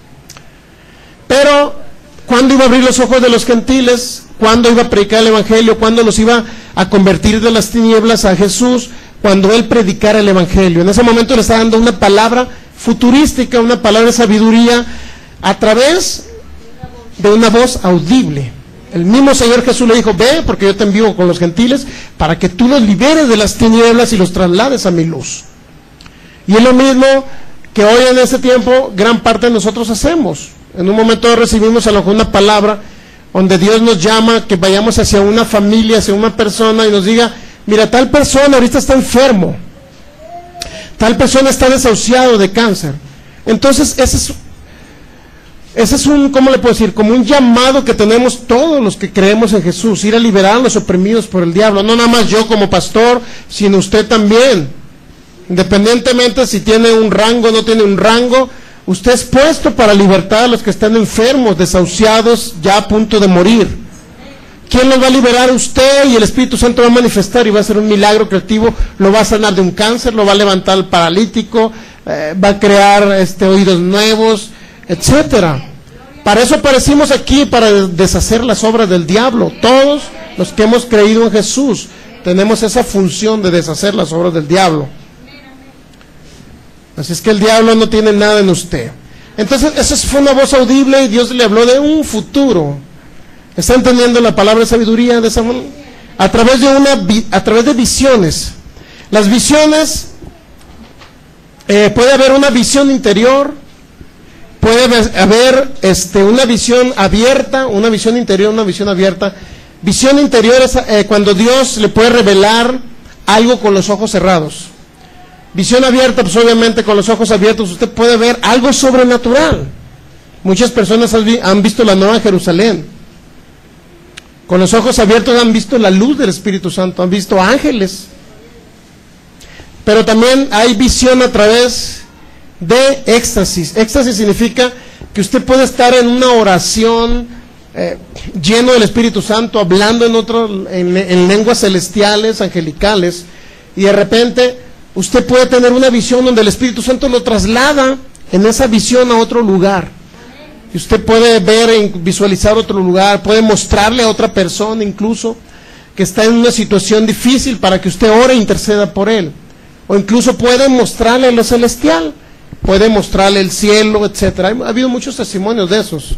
Pero, ¿cuándo iba a abrir los ojos de los gentiles? ¿Cuándo iba a predicar el evangelio? ¿Cuándo los iba a convertir de las tinieblas a Jesús? Cuando él predicara el evangelio. En ese momento le está dando una palabra futurística, una palabra de sabiduría, a través de una voz audible. El mismo Señor Jesús le dijo: ve, porque yo te envío con los gentiles para que tú los liberes de las tinieblas y los traslades a mi luz. Y es lo mismo que hoy en este tiempo gran parte de nosotros hacemos. En un momento recibimos a lo mejor una palabra donde Dios nos llama que vayamos hacia una familia, hacia una persona y nos diga: mira, tal persona ahorita está enfermo, tal persona está desahuciado de cáncer. Entonces ese es un, ¿cómo le puedo decir? Como un llamado que tenemos todos los que creemos en Jesús, ir a liberar a los oprimidos por el diablo. No nada más yo como pastor, sino usted también. Independientemente si tiene un rango o no tiene un rango, usted es puesto para libertar a los que están enfermos, desahuciados, ya a punto de morir. ¿Quién los va a liberar? Usted, y el Espíritu Santo va a manifestar y va a hacer un milagro creativo, lo va a sanar de un cáncer, lo va a levantar al paralítico, va a crear oídos nuevos, etcétera. Para eso aparecimos aquí, para deshacer las obras del diablo. Todos los que hemos creído en Jesús tenemos esa función de deshacer las obras del diablo. Así es que el diablo no tiene nada en usted. Entonces esa fue una voz audible y Dios le habló de un futuro. ¿Está entendiendo la palabra de sabiduría? A través de visiones. Las visiones, puede haber una visión interior, puede haber una visión abierta, una visión interior, una visión abierta. Visión interior es cuando Dios le puede revelar algo con los ojos cerrados. Visión abierta, pues obviamente con los ojos abiertos usted puede ver algo sobrenatural. Muchas personas han visto la Nueva Jerusalén. Con los ojos abiertos han visto la luz del Espíritu Santo, han visto ángeles. Pero también hay visión a través de éxtasis. Éxtasis significa que usted puede estar en una oración lleno del Espíritu Santo, hablando en lenguas celestiales, angelicales, y de repente usted puede tener una visión donde el Espíritu Santo lo traslada en esa visión a otro lugar. Y usted puede ver, visualizar otro lugar, puede mostrarle a otra persona incluso que está en una situación difícil para que usted ore e interceda por él. O incluso puede mostrarle lo celestial, puede mostrarle el cielo, etcétera. Ha habido muchos testimonios de esos.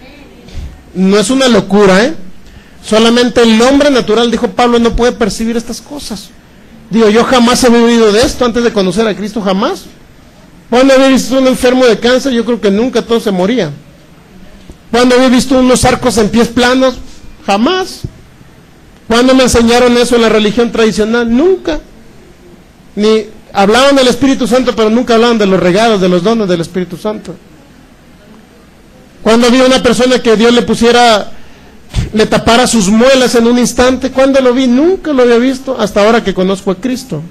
No es una locura, Solamente el hombre natural, dijo Pablo, no puede percibir estas cosas. Digo, yo jamás había oído de esto antes de conocer a Cristo, jamás. Cuando había visto un enfermo de cáncer, yo creo que nunca, todos se morían. Cuando había visto unos arcos en pies planos, jamás. Cuando me enseñaron eso en la religión tradicional, nunca. Ni hablaban del Espíritu Santo, pero nunca hablaban de los regalos, de los dones del Espíritu Santo. Cuando había una persona que Dios le tapara sus muelas en un instante, ¿cuándo lo vi? Nunca lo había visto, hasta ahora que conozco a Cristo.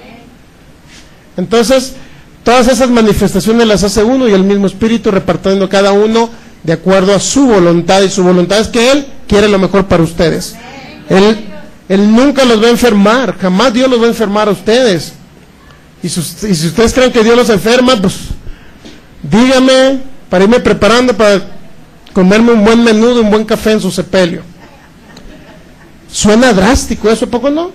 Entonces, todas esas manifestaciones las hace uno y el mismo Espíritu, repartiendo cada uno de acuerdo a su voluntad, y su voluntad es que Él quiere lo mejor para ustedes. Él nunca los va a enfermar, jamás Dios los va a enfermar a ustedes. Y si ustedes creen que Dios los enferma, pues dígame para irme preparando para comerme un buen menudo, un buen café en su sepelio. Suena drástico eso, ¿poco no?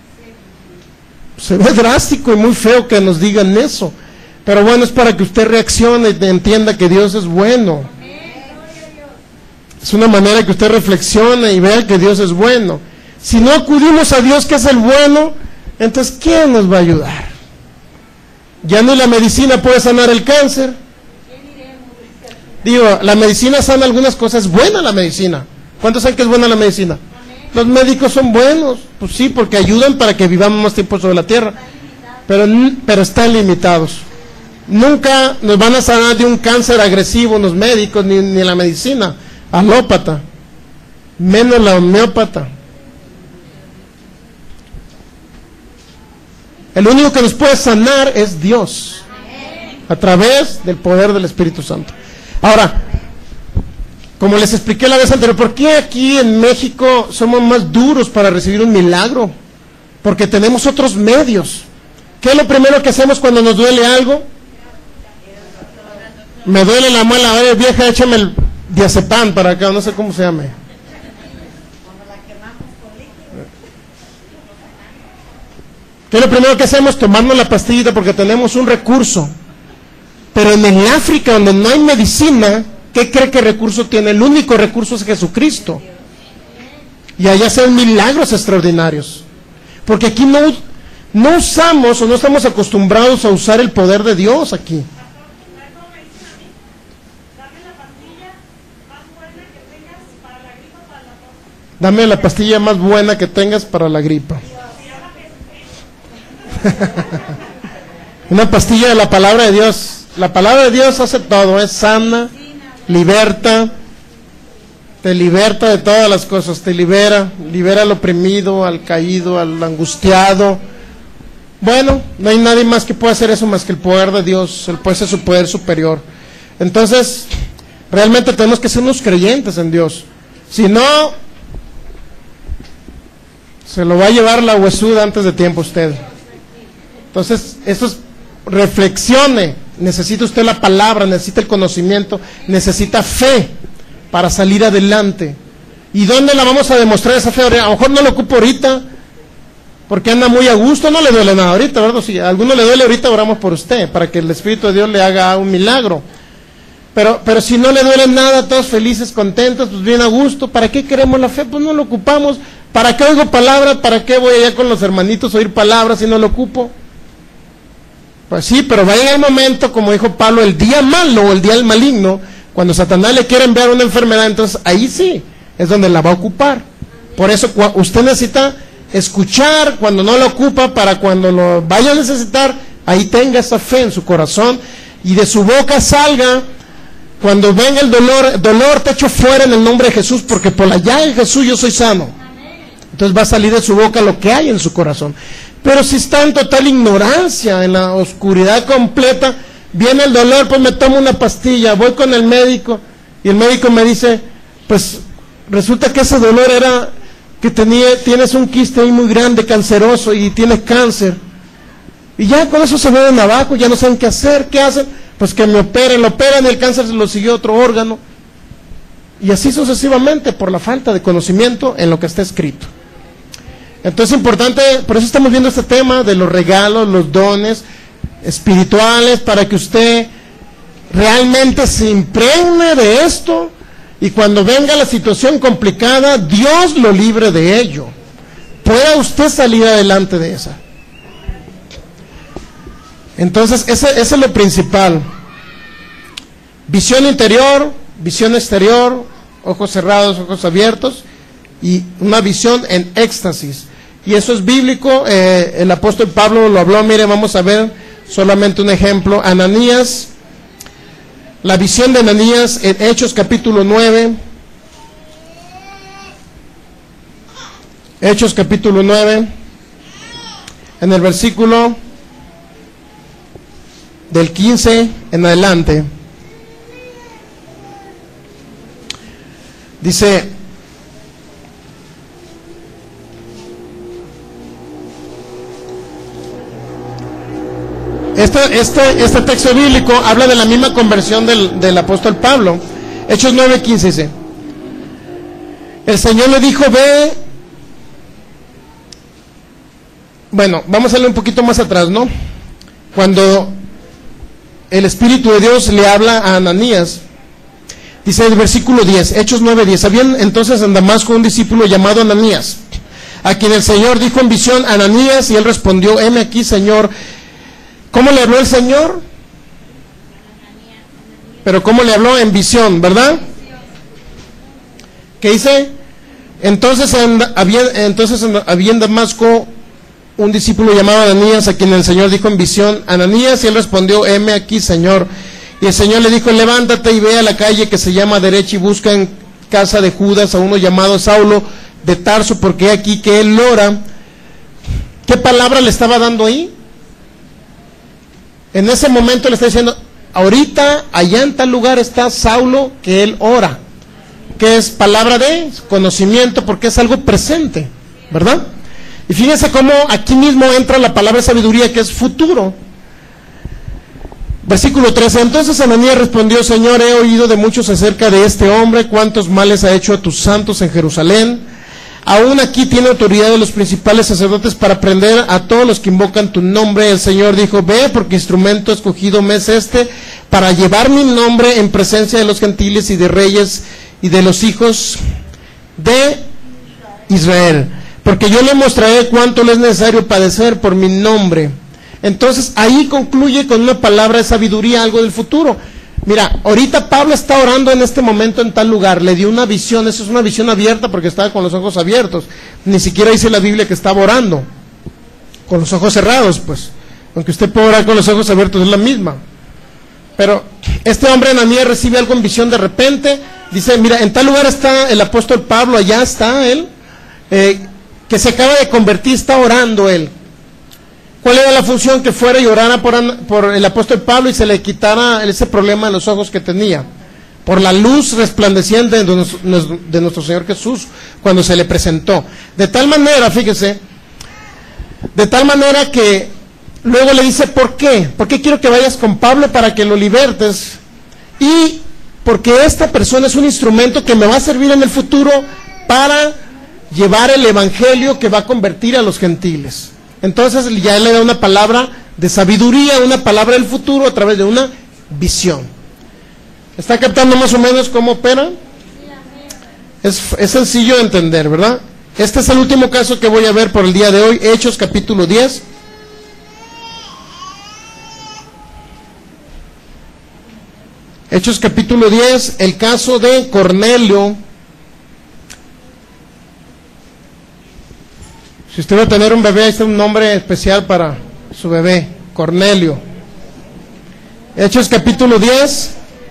Se ve drástico y muy feo que nos digan eso, pero bueno, es para que usted reaccione y entienda que Dios es bueno. Es una manera que usted reflexione y vea que Dios es bueno. Si no acudimos a Dios, que es el bueno, entonces ¿quién nos va a ayudar? Ya ni la medicina puede sanar el cáncer. Digo, la medicina sana algunas cosas, es buena la medicina. ¿Cuántos saben que es buena la medicina? Los médicos son buenos, pues sí, porque ayudan para que vivamos más tiempo sobre la tierra, pero están limitados. Nunca nos van a sanar de un cáncer agresivo los médicos, ni la medicina alópata, menos la homeópata. El único que nos puede sanar es Dios, a través del poder del Espíritu Santo. Ahora, como les expliqué la vez anterior, ¿por qué aquí en México somos más duros para recibir un milagro? Porque tenemos otros medios. ¿Qué es lo primero que hacemos cuando nos duele algo? Me duele la muela, vieja, échame el diazepam para acá, no sé cómo se llame. ¿Qué es lo primero que hacemos? Tomarnos la pastillita porque tenemos un recurso. Pero en el África, donde no hay medicina, ¿qué cree que recurso tiene? El único recurso es Jesucristo. Y allá se ven milagros extraordinarios. Porque aquí no usamos o no estamos acostumbrados a usar el poder de Dios aquí. Dame la pastilla más buena que tengas para la gripa. Una pastilla de la palabra de Dios. La palabra de Dios hace todo, es sana, liberta, te liberta de todas las cosas, te libera al oprimido, al caído, al angustiado. Bueno, no hay nadie más que pueda hacer eso más que el poder de Dios, ese es su poder superior. Entonces, realmente tenemos que ser unos creyentes en Dios. Si no, se lo va a llevar la huesuda antes de tiempo usted. Entonces, eso es, reflexione. Necesita usted la palabra, necesita el conocimiento, necesita fe para salir adelante. ¿Y dónde la vamos a demostrar esa fe? A lo mejor no lo ocupo ahorita, porque anda muy a gusto, no le duele nada ahorita, ¿verdad? Si a alguno le duele ahorita, oramos por usted, para que el Espíritu de Dios le haga un milagro. Pero si no le duele nada, todos felices, contentos, pues bien a gusto, ¿para qué queremos la fe? Pues no lo ocupamos. ¿Para qué oigo palabras? ¿Para qué voy allá con los hermanitos a oír palabras si no lo ocupo? Pues sí, pero va a llegar el momento, como dijo Pablo, el día malo, el día del maligno, cuando Satanás le quiere enviar una enfermedad, entonces ahí sí, es donde la va a ocupar. Por eso usted necesita escuchar cuando no lo ocupa, para cuando lo vaya a necesitar, ahí tenga esa fe en su corazón, y de su boca salga, cuando venga el dolor te echo fuera en el nombre de Jesús, porque por la llaga de Jesús yo soy sano. Entonces va a salir de su boca lo que hay en su corazón. Pero si está en total ignorancia, en la oscuridad completa, viene el dolor, pues me tomo una pastilla, voy con el médico, y el médico me dice, pues resulta que ese dolor era que tienes un quiste ahí muy grande, canceroso, y tienes cáncer. Y ya con eso se ven abajo, ya no saben qué hacer. ¿Qué hacen? Pues que me operen, lo operan y el cáncer se lo siguió otro órgano. Y así sucesivamente, por la falta de conocimiento en lo que está escrito. Entonces es importante, por eso estamos viendo este tema de los regalos, los dones espirituales, para que usted realmente se impregne de esto, y cuando venga la situación complicada, Dios lo libre de ello. Pueda usted salir adelante de esa. Entonces, ese es lo principal. Visión interior, visión exterior, ojos cerrados, ojos abiertos, y una visión en éxtasis. Y eso es bíblico, el apóstol Pablo lo habló. Mire, vamos a ver solamente un ejemplo. Ananías, la visión de Ananías en Hechos capítulo 9. Hechos capítulo 9, en el versículo del 15 en adelante. Dice: este texto bíblico habla de la misma conversión del apóstol Pablo. Hechos 9:15 dice: el Señor le dijo, ve. Bueno, vamos a leer un poquito más atrás, ¿no? Cuando el Espíritu de Dios le habla a Ananías, dice el versículo 10, Hechos 9:10: había entonces en Damasco un discípulo llamado Ananías. a quien el Señor dijo en visión, Ananías, y él respondió, heme aquí, Señor. ¿Cómo le habló el Señor? Pero ¿cómo le habló? En visión, ¿verdad? ¿Qué dice? Entonces había en Damasco un discípulo llamado Ananías, a quien el Señor dijo en visión, Ananías, y él respondió, heme aquí, Señor. Y el Señor le dijo, levántate y ve a la calle que se llama derecha y busca en casa de Judas a uno llamado Saulo de Tarso, porque aquí que él ora. ¿Qué palabra le estaba dando ahí? En ese momento le está diciendo, ahorita allá en tal lugar está Saulo que él ora, que es palabra de conocimiento porque es algo presente, ¿verdad? Y fíjense cómo aquí mismo entra la palabra sabiduría, que es futuro. Versículo 13, entonces Ananías respondió, Señor, he oído de muchos acerca de este hombre, cuántos males ha hecho a tus santos en Jerusalén. Aún aquí tiene autoridad de los principales sacerdotes para prender a todos los que invocan tu nombre. El Señor dijo, ve, porque instrumento escogido me es este, para llevar mi nombre en presencia de los gentiles y de reyes y de los hijos de Israel. Porque yo le mostraré cuánto le es necesario padecer por mi nombre. Entonces ahí concluye con una palabra de sabiduría, algo del futuro. Mira, ahorita Pablo está orando en este momento en tal lugar, le dio una visión, eso es una visión abierta porque estaba con los ojos abiertos, ni siquiera dice la Biblia que estaba orando, con los ojos cerrados, pues, aunque usted puede orar con los ojos abiertos, es la misma. Pero este hombre Ananías recibe algo en visión de repente, dice, mira, en tal lugar está el apóstol Pablo, allá está él, que se acaba de convertir, está orando él. ¿Cuál era la función? Que fuera y orara por el apóstol Pablo y se le quitara ese problema en los ojos que tenía, por la luz resplandeciente de nuestro Señor Jesús cuando se le presentó. De tal manera, fíjese, de tal manera que luego le dice, ¿por qué? ¿Por qué quiero que vayas con Pablo para que lo libertes? Y porque esta persona es un instrumento que me va a servir en el futuro para llevar el evangelio que va a convertir a los gentiles. Entonces ya él le da una palabra de sabiduría, una palabra del futuro a través de una visión. ¿Está captando más o menos cómo opera? Es sencillo de entender, ¿verdad? Este es el último caso que voy a ver por el día de hoy, Hechos capítulo 10. Hechos capítulo 10, el caso de Cornelio. Si usted va a tener un bebé, ahí está un nombre especial para su bebé, Cornelio. Hechos capítulo 10.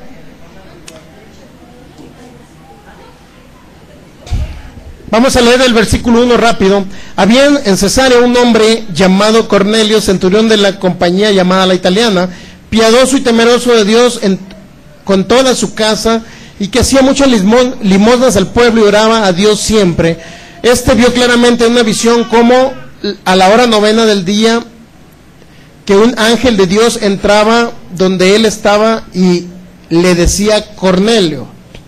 Vamos a leer el versículo 1 rápido. Había en Cesarea un hombre llamado Cornelio, centurión de la compañía llamada La Italiana, piadoso y temeroso de Dios con toda su casa, y que hacía muchas limosnas al pueblo y oraba a Dios siempre. Este vio claramente en una visión como a la hora 9 del día que un ángel de Dios entraba donde él estaba y le decía, Cornelio.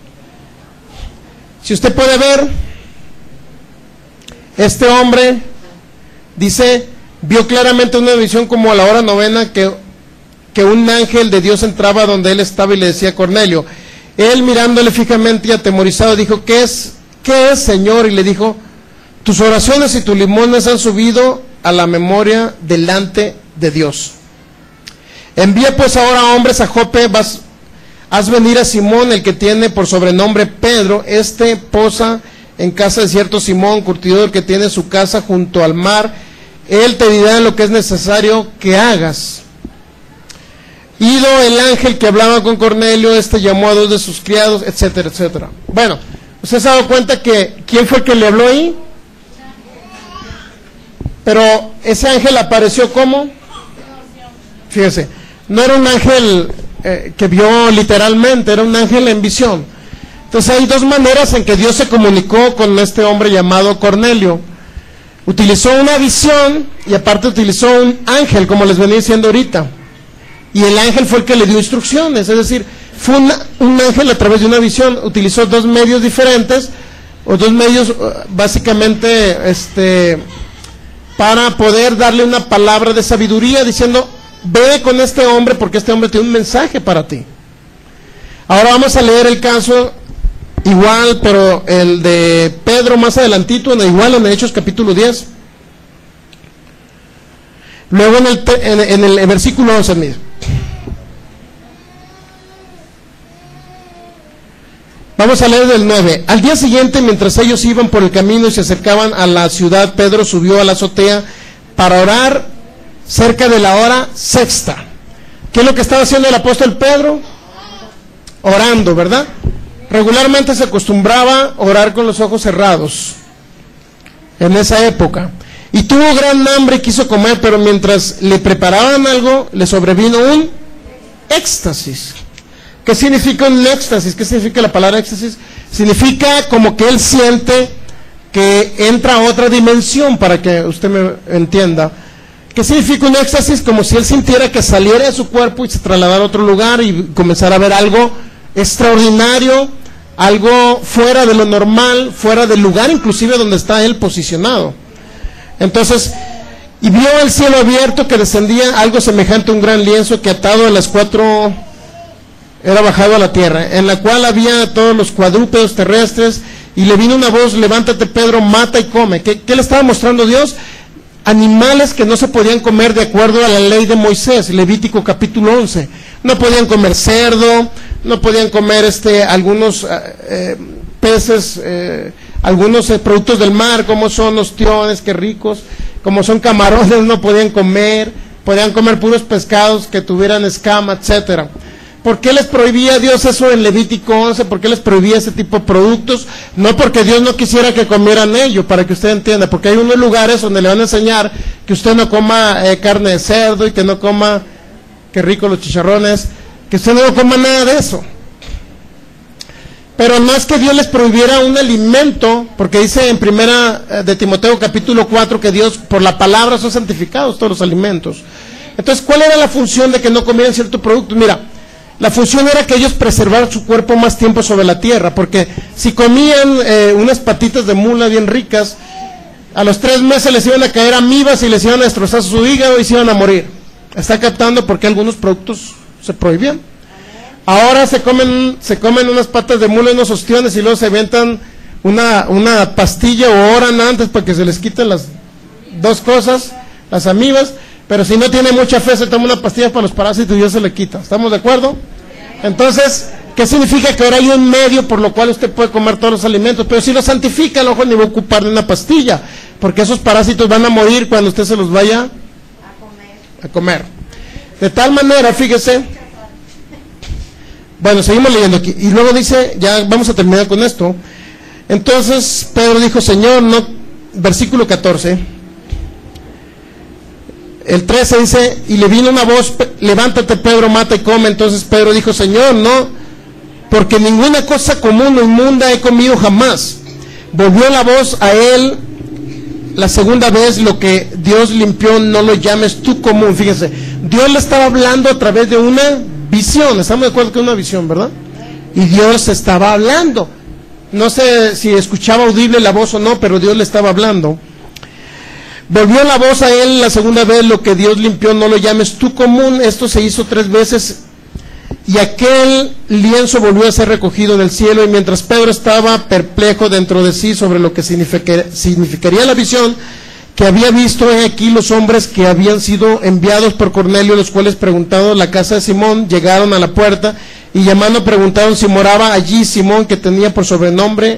Si usted puede ver, este hombre dice, vio claramente una visión como a la hora 9 que un ángel de Dios entraba donde él estaba y le decía, Cornelio. Él, mirándole fijamente y atemorizado, dijo, ¿qué es, Señor? Y le dijo, tus oraciones y tus limosnas han subido a la memoria delante de Dios. Envía pues ahora hombres a Jope, haz venir a Simón, el que tiene por sobrenombre Pedro. Este posa en casa de cierto Simón, curtidor, que tiene su casa junto al mar. Él te dirá lo que es necesario que hagas. Ido el ángel que hablaba con Cornelio, este llamó a 2 de sus criados, etcétera, etcétera. Bueno, ¿usted se ha dado cuenta que quién fue el que le habló ahí? Pero ese ángel apareció ¿cómo? Fíjese, no era un ángel que vio literalmente, era un ángel en visión. Entonces hay dos maneras en que Dios se comunicó con este hombre llamado Cornelio. Utilizó una visión y aparte utilizó un ángel, como les venía diciendo ahorita. Y el ángel fue el que le dio instrucciones, es decir, fue un ángel a través de una visión. Utilizó dos medios diferentes, o dos medios básicamente para poder darle una palabra de sabiduría, diciendo, ve con este hombre porque este hombre tiene un mensaje para ti. Ahora vamos a leer el caso igual, pero el de Pedro más adelantito, igual en Hechos capítulo 10. Luego en el versículo 11, mire. Vamos a leer del 9. Al día siguiente, mientras ellos iban por el camino y se acercaban a la ciudad, Pedro subió a la azotea para orar cerca de la hora sexta. ¿Qué es lo que estaba haciendo el apóstol Pedro? Orando, ¿verdad? Regularmente se acostumbraba a orar con los ojos cerrados en esa época. Y tuvo gran hambre y quiso comer, pero mientras le preparaban algo, le sobrevino un éxtasis. ¿Qué significa un éxtasis? ¿Qué significa la palabra éxtasis? Significa como que él siente que entra a otra dimensión, para que usted me entienda. ¿Qué significa un éxtasis? Como si él sintiera que saliera de su cuerpo y se trasladara a otro lugar y comenzara a ver algo extraordinario, algo fuera de lo normal, fuera del lugar inclusive donde está él posicionado. Entonces, y vio el cielo abierto, que descendía algo semejante a un gran lienzo que atado a las cuatro era bajado a la tierra, en la cual había todos los cuadrúpedos terrestres, y le vino una voz: levántate, Pedro, mata y come. ¿Qué le estaba mostrando Dios? Animales que no se podían comer de acuerdo a la ley de Moisés, Levítico capítulo 11. No podían comer cerdo, no podían comer algunos peces, algunos productos del mar, como son ostiones, qué ricos, como son camarones, no podían comer puros pescados que tuvieran escama, etcétera. ¿Por qué les prohibía Dios eso en Levítico 11? ¿Por qué les prohibía ese tipo de productos? No porque Dios no quisiera que comieran ello, para que usted entienda, porque hay unos lugares donde le van a enseñar que usted no coma carne de cerdo y que no coma, qué rico los chicharrones, que usted no coma nada de eso. Pero no es que Dios les prohibiera un alimento, porque dice en primera de Timoteo capítulo 4 que Dios por la palabra son santificados todos los alimentos. Entonces, ¿cuál era la función de que no comieran cierto producto? Mira, la función era que ellos preservaran su cuerpo más tiempo sobre la tierra, porque si comían unas patitas de mula bien ricas, a los 3 meses les iban a caer amibas y les iban a destrozar su hígado y se iban a morir. ¿Está captando por qué algunos productos se prohibían? Ahora se comen unas patas de mula y unos ostiones y luego se avientan una pastilla o oran antes para que se les quiten las dos cosas, las amibas. Pero si no tiene mucha fe, se toma una pastilla para los parásitos y ya se le quita. ¿Estamos de acuerdo? Entonces, ¿qué significa? Que ahora hay un medio por lo cual usted puede comer todos los alimentos, pero si lo santifica, el ojo ni va a ocupar de una pastilla, porque esos parásitos van a morir cuando usted se los vaya a comer. De tal manera, fíjese, bueno, seguimos leyendo aquí, y luego dice, ya vamos a terminar con esto. Entonces, Pedro dijo: Señor, no, versículo 14, el 13 dice, y le vino una voz: levántate, Pedro, mata y come. Entonces Pedro dijo: Señor, no, porque ninguna cosa común o inmunda he comido jamás. Volvió la voz a él la segunda vez: lo que Dios limpió no lo llames tú común. Fíjense, Dios le estaba hablando a través de una visión. Estamos de acuerdo que es una visión, ¿verdad? Y Dios estaba hablando. No sé si escuchaba audible la voz o no, pero Dios le estaba hablando. Volvió la voz a él la segunda vez: lo que Dios limpió no lo llames tú común. Esto se hizo 3 veces, y aquel lienzo volvió a ser recogido en el cielo. Y mientras Pedro estaba perplejo dentro de sí sobre lo que significaría la visión que había visto, aquí los hombres que habían sido enviados por Cornelio, los cuales, preguntando la casa de Simón, llegaron a la puerta y llamando preguntaron si moraba allí Simón, que tenía por sobrenombre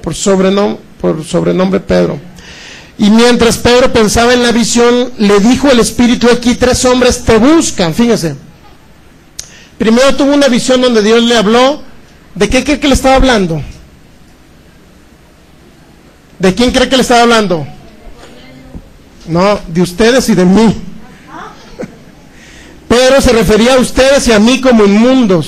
Pedro. Y mientras Pedro pensaba en la visión, le dijo el Espíritu: aquí 3 hombres te buscan. Fíjense, primero tuvo una visión donde Dios le habló. ¿De qué cree que le estaba hablando? ¿De quién cree que le estaba hablando? No, de ustedes y de mí. Pedro se refería a ustedes y a mí como inmundos.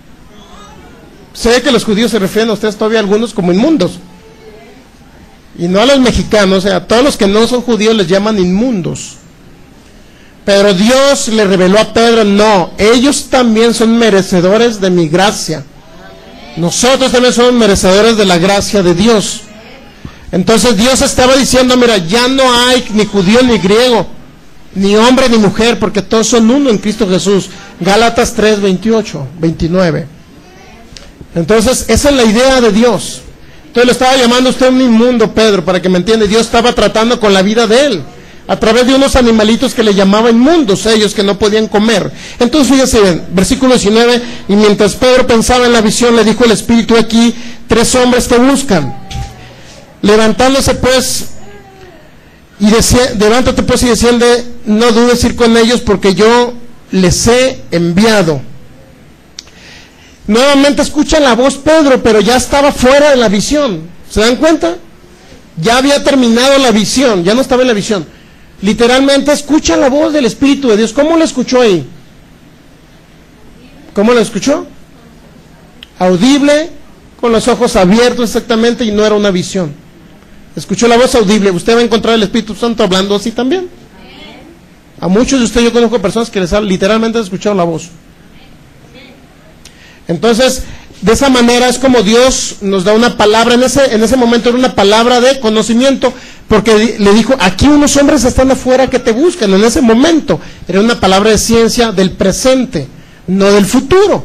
Sé que los judíos se refieren a ustedes todavía, algunos, como inmundos, y no a los mexicanos. O sea, a todos los que no son judíos les llaman inmundos. Pero Dios le reveló a Pedro: no, ellos también son merecedores de mi gracia. Nosotros también somos merecedores de la gracia de Dios. Entonces Dios estaba diciendo: mira, ya no hay ni judío ni griego, ni hombre ni mujer, porque todos son uno en Cristo Jesús. Gálatas 3, 28, 29. Entonces, esa es la idea de Dios. Entonces, lo estaba llamando usted un inmundo, Pedro, para que me entienda. Dios estaba tratando con la vida de él, a través de unos animalitos que le llamaban inmundos, ellos que no podían comer. Entonces, fíjese bien, versículo 19, y mientras Pedro pensaba en la visión, le dijo el Espíritu: aquí 3 hombres te buscan. Levantándose pues, y levántate pues y desciende, no dudes ir con ellos, porque yo les he enviado. Nuevamente escucha la voz Pedro, pero ya estaba fuera de la visión. ¿Se dan cuenta? Ya había terminado la visión, ya no estaba en la visión. Literalmente escucha la voz del Espíritu de Dios. ¿Cómo la escuchó ahí? ¿Cómo la escuchó? Audible, con los ojos abiertos exactamente, y no era una visión. Escuchó la voz audible. Usted va a encontrar el Espíritu Santo hablando así también. A muchos de ustedes, yo conozco personas que les han literalmente escuchado la voz. Entonces, de esa manera es como Dios nos da una palabra. En ese momento era una palabra de conocimiento, porque le dijo: aquí unos hombres están afuera que te buscan. En ese momento era una palabra de ciencia del presente, no del futuro.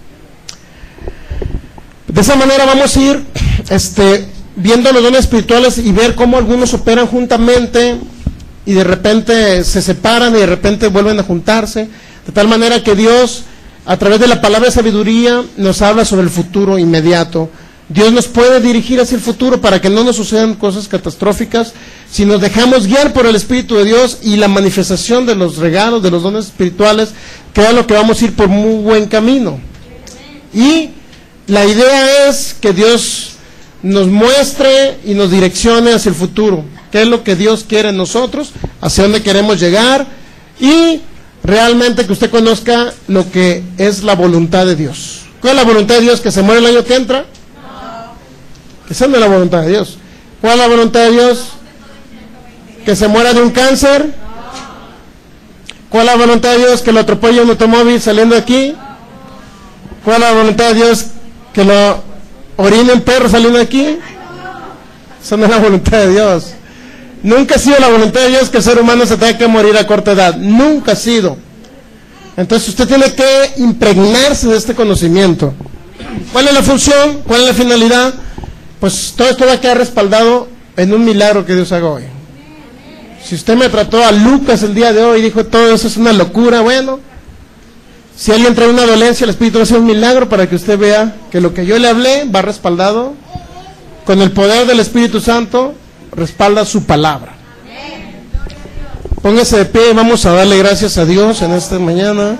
De esa manera vamos a ir viendo los dones espirituales y ver cómo algunos operan juntamente y de repente se separan y de repente vuelven a juntarse, de tal manera que Dios, a través de la palabra de sabiduría, nos habla sobre el futuro inmediato. Dios nos puede dirigir hacia el futuro para que no nos sucedan cosas catastróficas si nos dejamos guiar por el Espíritu de Dios y la manifestación de los regalos, de los dones espirituales, que es lo que vamos a ir por muy buen camino. Y la idea es que Dios nos muestre y nos direccione hacia el futuro, qué es lo que Dios quiere en nosotros, hacia dónde queremos llegar, y realmente que usted conozca lo que es la voluntad de Dios. ¿Cuál es la voluntad de Dios? ¿Que se muere el año que entra? No. Esa no es la voluntad de Dios. ¿Cuál es la voluntad de Dios? ¿Que se muera de un cáncer? No. ¿Cuál es la voluntad de Dios? ¿Que lo atropelle un automóvil saliendo de aquí? ¿Cuál es la voluntad de Dios? ¿Que lo orine un perro saliendo de aquí? Esa no es la voluntad de Dios. Nunca ha sido la voluntad de Dios que el ser humano se tenga que morir a corta edad. Nunca ha sido. Entonces usted tiene que impregnarse de este conocimiento. ¿Cuál es la función? ¿Cuál es la finalidad? Pues todo esto va a quedar respaldado en un milagro que Dios haga hoy. Si usted me trató a Lucas el día de hoy y dijo todo eso es una locura, bueno, si alguien trae una dolencia, el Espíritu va a hacer un milagro para que usted vea que lo que yo le hablé va respaldado con el poder del Espíritu Santo, respalda su palabra. Póngase de pie y vamos a darle gracias a Dios en esta mañana.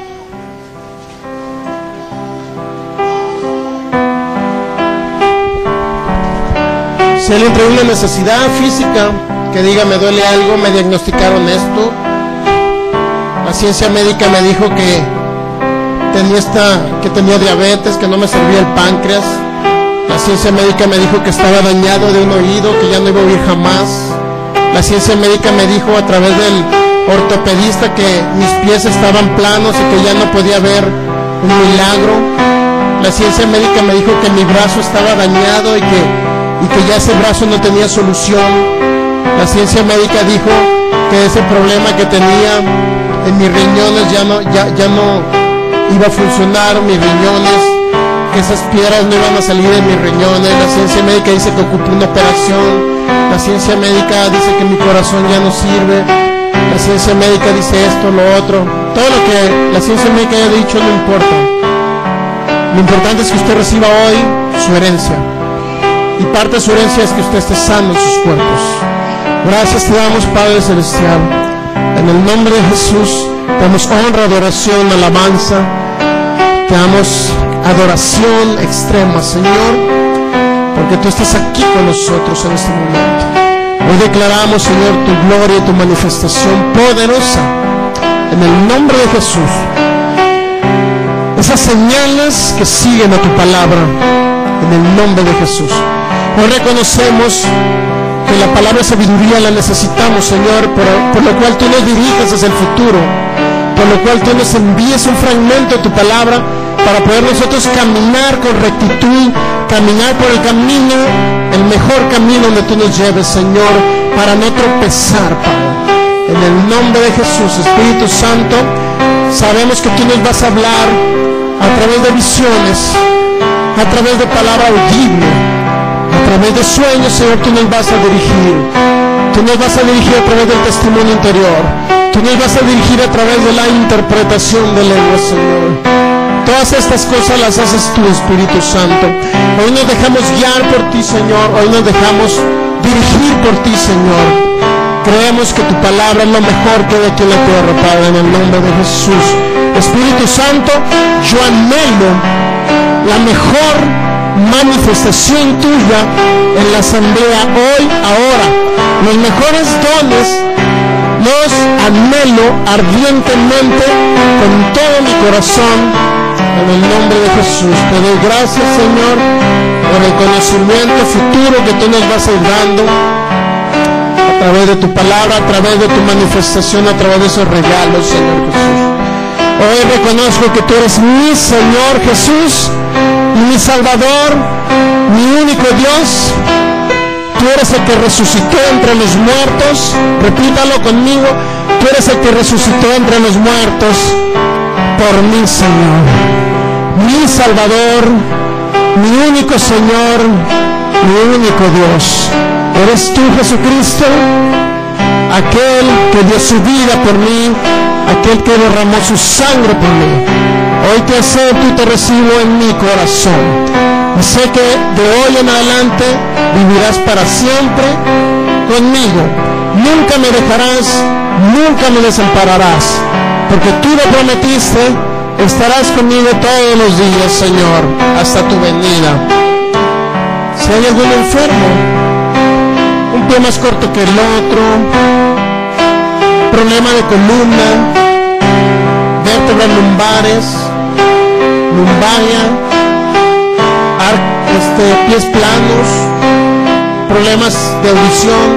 Si alguien trae una necesidad física, que diga: me duele algo, me diagnosticaron esto, la ciencia médica me dijo que tenía diabetes, que no me servía el páncreas, la ciencia médica me dijo que estaba dañado de un oído, que ya no iba a oír jamás, la ciencia médica me dijo a través del ortopedista que mis pies estaban planos y que ya no podía ver un milagro, la ciencia médica me dijo que mi brazo estaba dañado y que ya ese brazo no tenía solución, la ciencia médica dijo que ese problema que tenía en mis riñones ya no iba a funcionar, mis riñones, que esas piedras no iban a salir de mis riñones. La ciencia médica dice que ocupo una operación, la ciencia médica dice que mi corazón ya no sirve, la ciencia médica dice esto, lo otro. Todo lo que la ciencia médica haya dicho no importa. Lo importante es que usted reciba hoy su herencia, y parte de su herencia es que usted esté sano en sus cuerpos. Gracias te damos, Padre Celestial, en el nombre de Jesús. Te damos honra, adoración, alabanza. Te damos adoración extrema, Señor, porque tú estás aquí con nosotros en este momento. Hoy declaramos, Señor, tu gloria y tu manifestación poderosa en el nombre de Jesús. Esas señales que siguen a tu palabra en el nombre de Jesús. Hoy reconocemos que la palabra de sabiduría la necesitamos, Señor, por lo cual tú nos diriges hacia el futuro, por lo cual tú nos envíes un fragmento de tu palabra para poder nosotros caminar con rectitud, caminar por el camino, el mejor camino donde tú nos lleves, Señor, para no tropezar, Padre. En el nombre de Jesús, Espíritu Santo, sabemos que tú nos vas a hablar a través de visiones, a través de palabra audible, a través de sueños, Señor, tú nos vas a dirigir. Tú nos vas a dirigir a través del testimonio interior. Tú nos vas a dirigir a través de la interpretación de lenguas, Señor. Todas estas cosas las haces tú, Espíritu Santo. Hoy nos dejamos guiar por ti, Señor. Hoy nos dejamos dirigir por ti, Señor. Creemos que tu palabra es lo mejor que hay aquí en la tierra, Padre, en el nombre de Jesús. Espíritu Santo, yo anhelo la mejor manifestación tuya en la asamblea hoy, ahora. Los mejores dones los anhelo ardientemente con todo mi corazón, en el nombre de Jesús. Te doy gracias, Señor, por el conocimiento futuro que tú nos vas a ir dando a través de tu palabra, a través de tu manifestación, a través de esos regalos, Señor Jesús. Hoy reconozco que tú eres mi Señor Jesús, mi Salvador, mi único Dios. Tú eres el que resucitó entre los muertos. Repítalo conmigo. Tú eres el que resucitó entre los muertos por mí, Señor. Mi Salvador, mi único Señor, mi único Dios. Eres tú, Jesucristo, aquel que dio su vida por mí, aquel que derramó su sangre por mí. Hoy te acepto y te recibo en mi corazón. Y sé que de hoy en adelante vivirás para siempre conmigo. Nunca me dejarás, nunca me desampararás, porque tú lo prometiste. Estarás conmigo todos los días, Señor, hasta tu venida. Si hay algún enfermo, un pie más corto que el otro, problema de columna, vértebras lumbares, lumbaria, pies planos, problemas de audición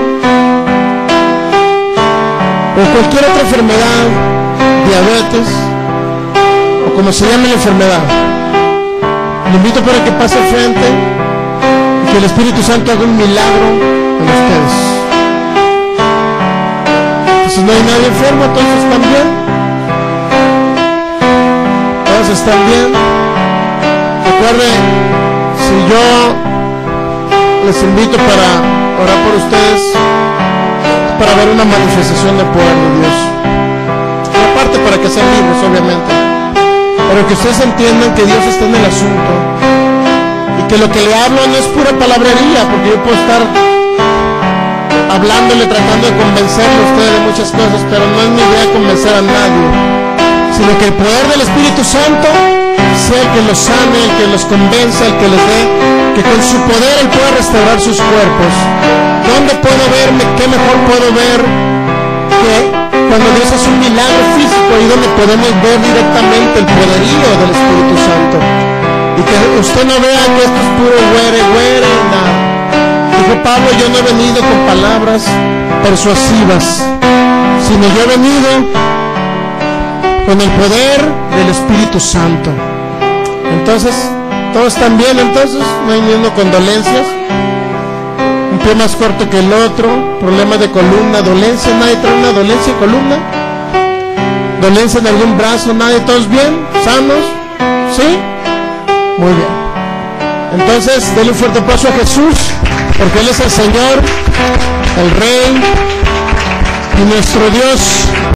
o cualquier otra enfermedad, diabetes o como se llame la enfermedad, le invito para que pase al frente y que el Espíritu Santo haga un milagro en ustedes. Y si no hay nadie enfermo, todos están bien. Todos están bien. Recuerden, si yo les invito para orar por ustedes, para ver una manifestación del poder de Dios. Y aparte para que sean libres, obviamente. Pero que ustedes entiendan que Dios está en el asunto. Y que lo que le hablo no es pura palabrería, porque yo puedo estar hablándole, tratando de convencerle a ustedes de muchas cosas, pero no es mi idea convencer a nadie. Sino que el poder del Espíritu Santo sea el que los sane, el que los convenza, el que les dé, que con su poder Él pueda restaurar sus cuerpos. ¿Dónde puedo verme? ¿Qué mejor puedo ver que cuando Dios hace un milagro físico, ahí donde podemos ver directamente el poderío del Espíritu Santo? Y que usted no vea que esto es puro güere, nada. Dijo Pablo, yo no he venido con palabras persuasivas, sino yo he venido con el poder del Espíritu Santo. Entonces, todos están bien, entonces no hay ninguna condolencias. Un pie más corto que el otro, problemas de columna, dolencia, nadie trae una dolencia de columna, dolencia en algún brazo, nadie, todos bien, sanos, ¿sí? Muy bien. Entonces, denle un fuerte aplauso a Jesús, porque Él es el Señor, el Rey y nuestro Dios.